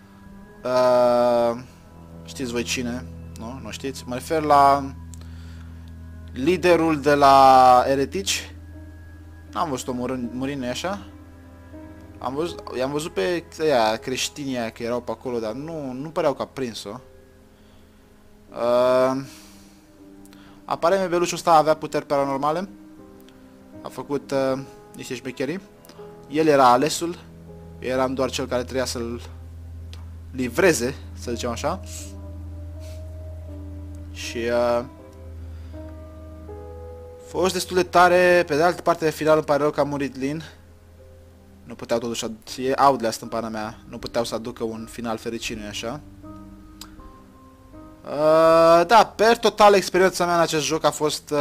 Speaker 1: Știți voi cine? Nu? Nu știți? Mă refer la liderul de la eretici. N-am văzut-o murind, nu-i așa? I-am văzut pe aia, creștinii aia, că erau pe acolo, dar nu păreau că a prins-o. Aparent bebelușul ăsta avea puteri paranormale. A făcut niște șmecherii. El era alesul. Eu eram doar cel care trebuia să-l livreze, să zicem așa. Și a fost destul de tare. Pe de altă parte, de final îmi pare rău că a murit Lynn. Nu puteau totuși, e Outlast în pana mea, nu puteau să aducă un final fericit, nu-i așa? Da, per total, experiența mea în acest joc a fost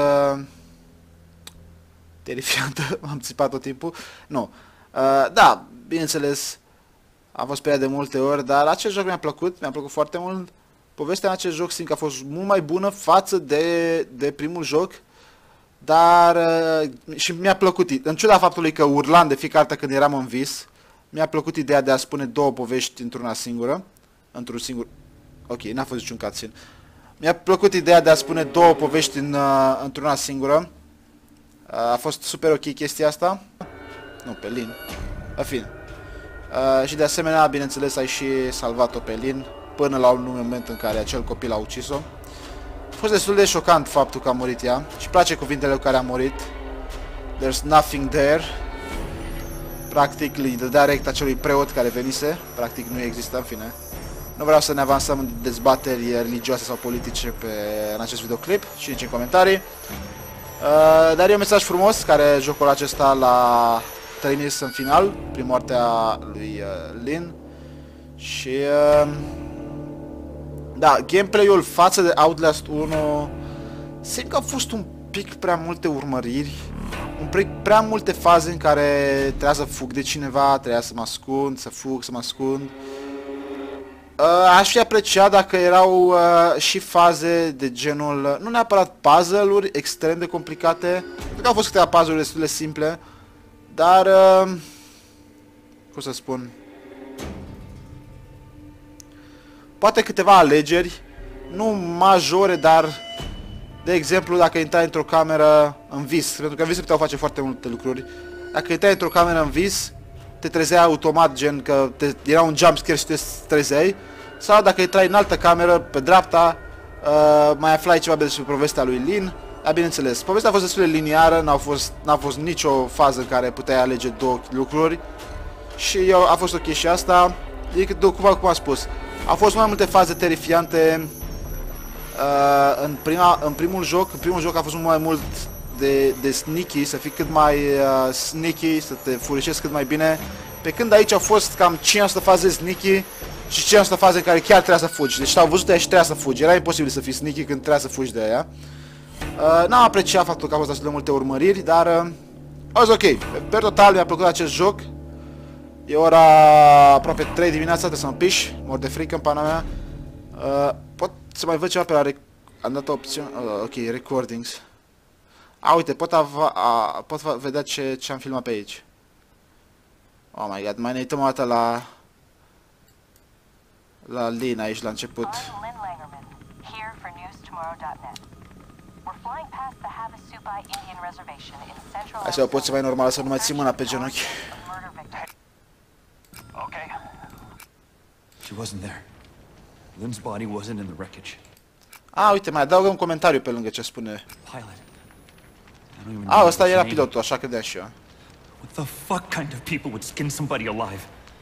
Speaker 1: terifiantă, m-am țipat tot timpul. Nu, da, bineînțeles, am fost pe ea de multe ori, dar acest joc mi-a plăcut foarte mult. Povestea în acest joc simt că a fost mult mai bună față de primul joc. Dar și mi-a plăcut, în ciuda faptului că urlam de fiecare dată când eram în vis, mi-a plăcut ideea de a spune două povești într-una singură. Într-un singur... Ok, n-a fost niciun cutscene. Mi-a plăcut ideea de a spune două povești într-una singură. A fost super ok chestia asta. Nu, pe Lynn. La fine. Și de asemenea, bineînțeles, ai și salvat-o pe Lynn până la un moment în care acel copil a ucis-o. A fost destul de șocant faptul că a murit ea. Și place cuvintele cu care a murit. There's nothing there. Practic îi dădea direct acelui preot care venise. Practic nu există, în fine. Nu vreau să ne avansăm în dezbateri religioase sau politice în acest videoclip și nici în comentarii. Dar e un mesaj frumos care jocul acesta l-a trimis în final, prin moartea lui Lynn. Și da, gameplay-ul față de Outlast 1 simt că a fost un pic prea multe urmăriri, un pic prea multe faze în care trebuia să fug de cineva, trebuia să mă ascund, să fug, să mă ascund. Aș fi apreciat dacă erau și faze de genul, nu neapărat puzzle-uri extrem de complicate, cred că au fost câteva puzzle-uri destul de simple, dar, cum să spun, poate câteva alegeri, nu majore, dar, de exemplu, dacă intrai într-o cameră în vis, pentru că în vis se puteau face foarte multe lucruri, dacă intrai într-o cameră în vis, te trezeai automat, gen că era un jumpscare și te trezeai, sau dacă intrai în altă cameră, pe dreapta, mai aflai ceva despre povestea lui Lin. Dar bineînțeles, povestea a fost destul de liniară, n-a fost nicio fază în care puteai alege două lucruri. Și a fost ok și asta. Cum am spus, au fost mai multe faze terifiante în primul joc. În primul joc a fost mult mai mult de sneaky, să fii cât mai sneaky, să te furișezi cât mai bine. Pe când aici au fost cam 500 faze sneaky și 500 faze în care chiar trebuia să fugi. Deci au văzut aia și trebuia să fugi. Era imposibil să fii sneaky când trebuia să fugi de aia. N-am apreciat faptul că au fost atât de multe urmăriri, dar a fost ok. Per total mi-a plăcut acest joc. E ora aproape 3 dimineața, trebuie să mă piș, mor de frică în pana mea. Pot să mai văd ceva pe la am dat o opțiune, ok, recordings. Uite, pot vedea ce am filmat pe aici. Oh my god, mai ne uităm o dată la Lin aici la început. Așa pot să mai normal să nu mai țin mâna pe genunchi.
Speaker 4: Okay.
Speaker 7: She wasn't there. Lynn's body wasn't in the wreckage.
Speaker 1: Uite, mai adaugă un comentariu pe lângă ce spune.
Speaker 7: Pilot. I don't even know
Speaker 1: Ăsta era
Speaker 7: his name.
Speaker 1: pilotul, așa credeam și eu.
Speaker 7: What the fuck kind of people would skin somebody alive?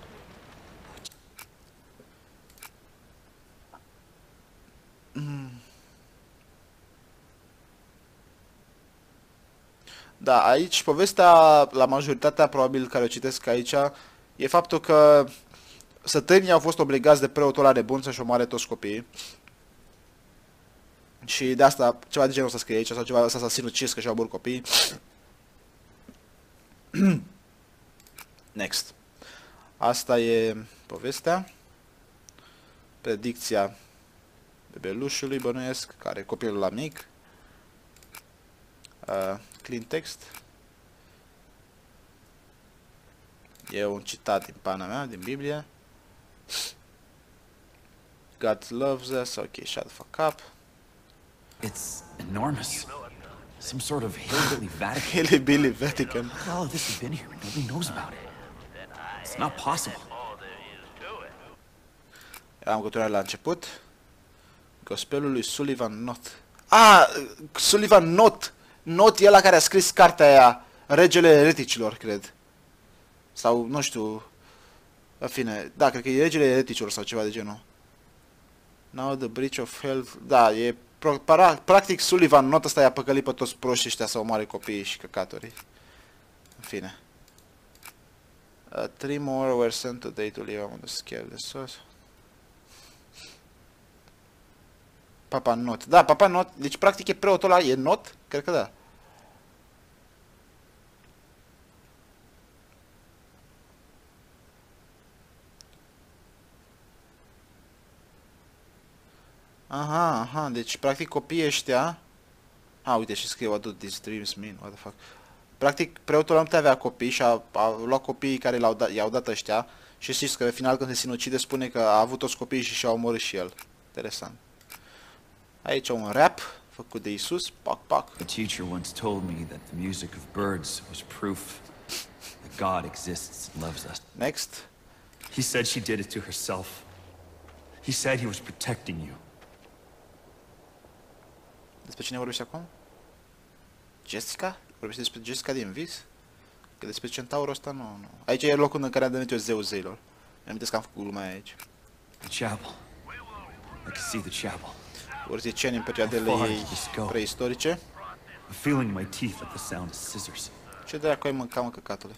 Speaker 1: Da, aici povestea, la majoritatea probabil care o citesc aici, e faptul că sătenii au fost obligați de preotul ăla nebun să-și omoare toți copiii. Și de asta, ceva de genul ăsta scrie aici, sau ceva ăsta s-a sinucis că și-au omorât copiii. Next. Asta e povestea. Predicția bebelușului, bănuiesc, care e copilul la mic. Clean text. E un citat din pana mea, din Biblie. God loves us. Ok, shut the fuck up.
Speaker 7: It's enormous. Some sort of hillbilly Vatican.
Speaker 1: Hillbilly Vatican.
Speaker 7: How the hell have this been here and nobody knows about it? It's not possible.
Speaker 1: Am continuat la început. Gospelul lui Sullivan Knott. Sullivan Knott! Knott e ăla care a scris cartea aia, Regele Ereticilor, cred. Sau, nu știu, în fine, da, cred că e Regele Ereticilor sau ceva de genul. Now the Breach of Hell, da, e, practic Sullivan Knott ăsta i-a păcălit pe toți proștii ăștia să omoare copiii și căcatorii. În fine. 3 more were sent today to live on the scale of the source. Papa Knott. Da, Papa Knott. Deci practic e preotul ăla, e Knott? Cred că da. Aha, deci practic copiii ăștia... uite și scrie what do these dreams mean, what the fuck. Practic preotul ăla nu te avea copii și a luat copiii care i-au dat ăștia și știți că pe final când se sinucide spune că a avut toți copiii și și-a omorât și el. Interesant. Aici un rap făcut de Isus, pac.
Speaker 7: A teacher once told me that the music of birds was proof that God exists and loves us.
Speaker 1: Next.
Speaker 7: He said she did it to herself. He said he was protecting you.
Speaker 1: Despre cine vorbești acum? Jessica? Vorbești despre Jessica din vis? Că despre centaurul ăsta nu. Aici e locul în care am devenit eu zeu zeilor. Îmi amintesc că am făcut gluma aici.
Speaker 7: The chapel. I can see the chapel.
Speaker 1: Urzicieni în perioadele ei preistorice.
Speaker 7: I'm feeling my teeth at the sound of scissors.
Speaker 1: Ce dracu ai mâncat, mă, căcatule?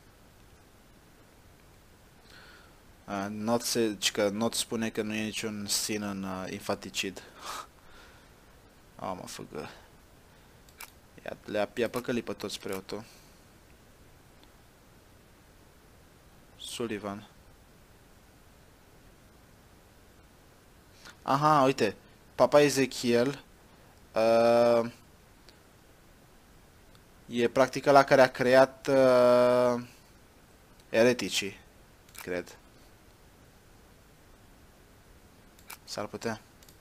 Speaker 1: Not spune că nu e niciun sin în infanticid. Mă făgă. I-a păcălit pe toți preotul. Sullivan. Aha, uite. Papa Ezechiel. E practic ăla care a creat ereticii, cred. S-ar putea.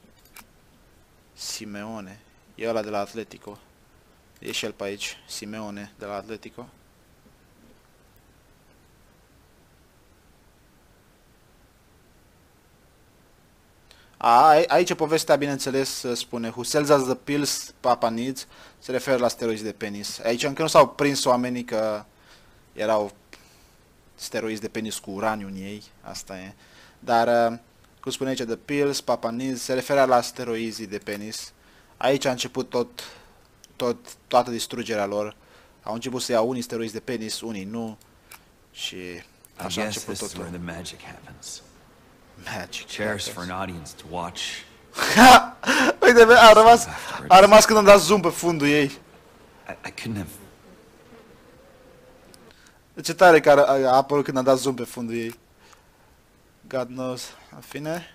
Speaker 1: Simeone. E ăla de la Atletico. E și el pe aici. Simeone de la Atletico. Aici povestea, bineînțeles, spune Who sells us the pills Papa needs, se referă la steroizi de penis. Aici încă nu s-au prins oamenii că erau steroizi de penis cu uraniu în ei, asta e. Dar, cum spune aici, the pills Papa needs, se referă la steroizii de penis. Aici a început toată distrugerea lor. Au început să iau unii steroizi de penis, unii nu. Și așa a început totul. Magic.
Speaker 7: Chairs for an audience to watch.
Speaker 1: Uite, a rămas când am dat zoom pe fundul ei.
Speaker 7: I couldn't have.
Speaker 1: Ce tare că a apărut când am dat zoom pe fundul ei. God knows. În fine.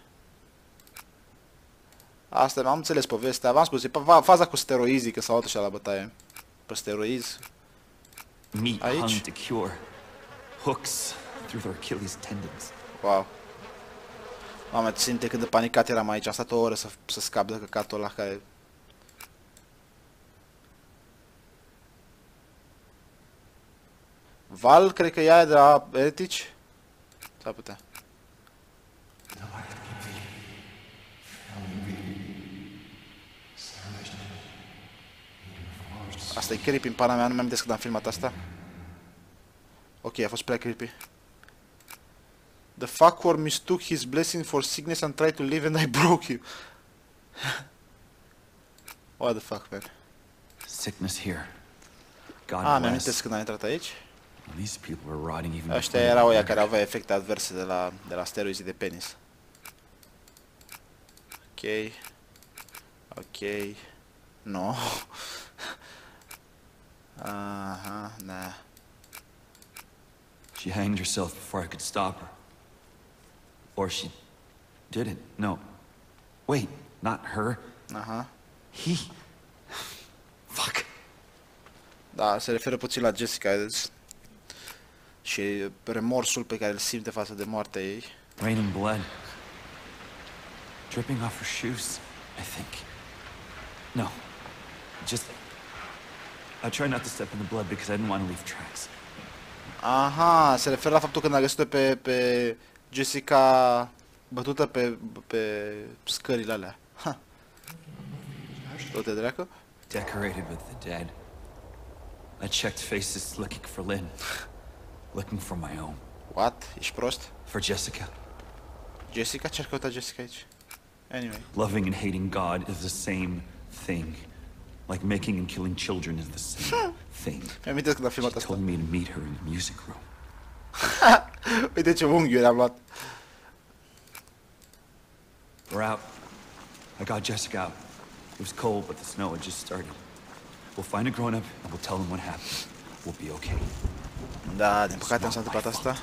Speaker 1: Asta, am înțeles povestea. V-am spus, e faza cu steroizii, că s-au luat așa la bătaie. Pe steroizi.
Speaker 7: Meat hung to cure. Hooks through their Achilles tendons.
Speaker 1: Wow. Mamă, ținte cât de panicat eram aici. Am stat o oră să scap de căcatul ăla care... Val, cred că e aia de la Eretici? S-ar putea. Asta e creepy în pana mea, nu mi-am amintesc când am filmat asta. Ok, a fost prea creepy. The fuckworm mistook his blessing for sickness and tried to live and I broke you. What the fuck, man?
Speaker 7: Sickness here. God
Speaker 1: mi-am
Speaker 7: bless.
Speaker 1: amintesc când am intrat aici.
Speaker 7: These people were rotting even
Speaker 1: Ăștia erau ăia care aveau efecte adverse de la steroizii de penis. Ok. Ok. No. Aha, nah.
Speaker 7: She hanged herself before I could stop her. Or she didn't. No. Wait, not her.
Speaker 1: Aha.
Speaker 7: He. Fuck.
Speaker 1: Da, se referă puțin la Jessica și remorsul pe care îl simte față de moartea ei.
Speaker 7: Raining blood. Dripping off her shoes, I think. No. Just... I try not to step in the blood because I didn't want to leave tracks.
Speaker 1: Aha, se referă la faptul că a găsit-o pe Jessica bătută pe scările alea. Ha. Tot-e dracu?
Speaker 7: Decorated with the dead. I checked faces looking for Lynn. Looking for my own.
Speaker 1: What? Ești prost?
Speaker 7: For Jessica.
Speaker 1: Jessica? Ce-ar căuta Jessica aici? Anyway.
Speaker 7: Loving and hating God is the same thing. Like making and killing children is the same thing.
Speaker 1: Mi-am amintesc când am filmat
Speaker 7: She
Speaker 1: asta.
Speaker 7: told me to meet her in the music room.
Speaker 1: Uite ce unghiuri am luat.
Speaker 7: We're out. I got Jessica out. It was cold, but the snow had just started. We'll find a grown-up and we'll tell them what happened. We'll be okay.
Speaker 1: Da, din păcate am s-a întâmplat asta.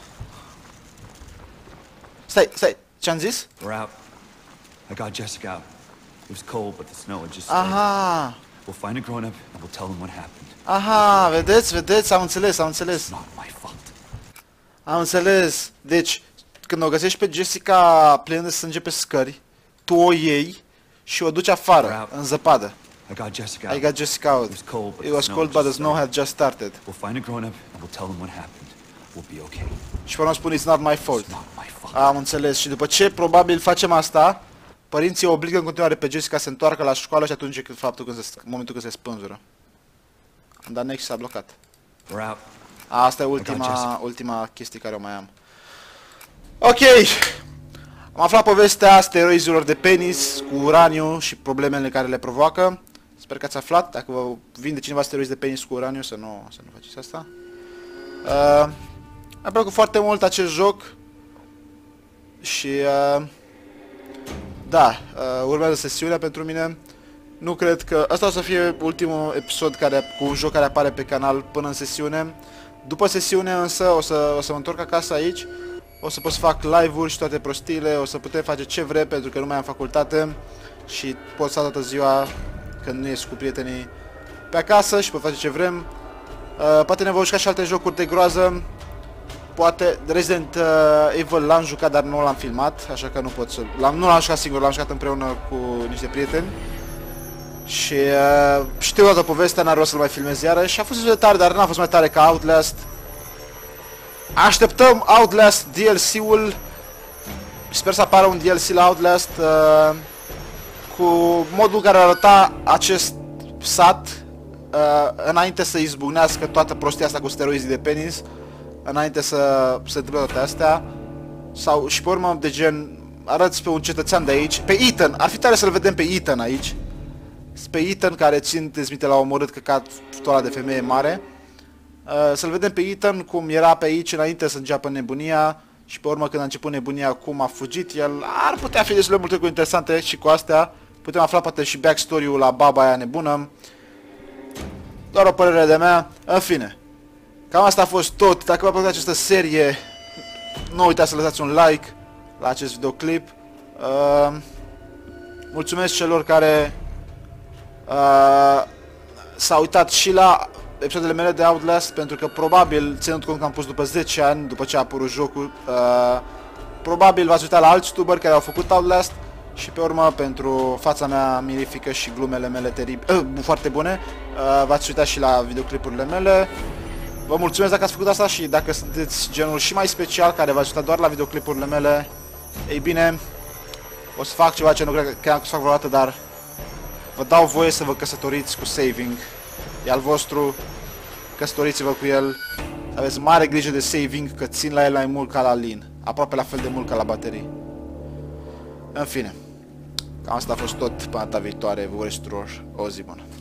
Speaker 1: Stai, ce-am zis?
Speaker 7: We're out. I got Jessica out. It was cold, but the snow had just started.
Speaker 1: Aha!
Speaker 7: We'll find a grown-up and we'll tell them what happened.
Speaker 1: Aha, vedeți, am înțeles.
Speaker 7: It's not my fault.
Speaker 1: Am înțeles. Deci, când o găsești pe Jessica plină de sânge pe scări, tu o iei și o duci afară, în zăpadă.
Speaker 7: I got Jessica
Speaker 1: I
Speaker 7: out.
Speaker 1: got Jessica out. It was cold, but the snow had just started.
Speaker 7: We'll find a grown-up and we'll tell them what happened. We'll be okay.
Speaker 1: Și până spun, it's not my fault.
Speaker 7: It's not my fault.
Speaker 1: Am înțeles. Și după ce probabil facem asta, părinții obligă în continuare pe Jessica să se întoarcă la școală și atunci momentul când se spânzură. Am dat next și s-a blocat.
Speaker 7: We're out.
Speaker 1: Asta e ultima chestie care o mai am. Ok. Am aflat povestea steroizilor de penis cu uraniu și problemele care le provoacă. Sper că ați aflat. Dacă vă vinde cineva steroizi de penis cu uraniu, să nu faceți asta. Mi-a plăcut foarte mult acest joc. Și da, urmează sesiunea pentru mine. Nu cred că... Asta o să fie ultimul episod cu un joc care apare pe canal până în sesiune. După sesiune însă o să mă întorc acasă aici. O să pot să fac live-uri și toate prostiile, o să putem face ce vrem pentru că nu mai am facultate și pot sta toată ziua când nu ies cu prietenii pe acasă și pot face ce vrem. Poate ne vom juca și alte jocuri de groază. Poate Resident Evil l-am jucat, dar nu l-am filmat, așa că nu pot să... Nu l-am jucat singur, l-am jucat împreună cu niște prieteni. Și știu toată povestea, n-ar rost să-l mai filmez iară și a fost destul de tare, dar n-a fost mai tare ca Outlast. Așteptăm Outlast DLC-ul. Sper să apară un DLC la Outlast cu modul care arăta acest sat înainte să izbucnească toată prostia asta cu steroizii de penis, înainte să se întâmple toate astea. Sau și pe urmă de gen arăți pe un cetățean de aici, pe Ethan, ar fi tare să-l vedem pe Ethan aici. Pe Ethan care țineți minte l-a omorât căcat ăla de femeie mare. Să-l vedem pe Ethan cum era pe aici înainte să înceapă nebunia și pe urmă când a început nebunia cum a fugit. El ar putea fi destul de multe lucruri interesante și cu astea. Putem afla poate și backstory-ul la baba aia nebună. Doar o părere de mea. În fine, cam asta a fost tot. Dacă v-a plăcut această serie, nu uitați să lăsați un like la acest videoclip. Mulțumesc celor care s-au uitat și la episoadele mele de Outlast, pentru că probabil, ținând cont că am pus după 10 ani, după ce a apărut jocul, probabil v-ați uitat la alți youtuberi care au făcut Outlast și pe urmă, pentru fața mea mirifică și glumele mele foarte bune, v-ați uitat și la videoclipurile mele. Vă mulțumesc dacă ați făcut asta și dacă sunteți genul și mai special care v-ați uitat doar la videoclipurile mele, ei bine, o să fac ceva ce nu cred că am să fac vreodată, dar vă dau voie să vă căsătoriți cu saving. E al vostru, căsătoriți-vă cu el. Aveți mare grijă de saving, că țin la el mai mult ca la Lin. Aproape la fel de mult ca la baterii. În fine, cam asta a fost tot. Până data viitoare, vă urez tuturor o zi bună.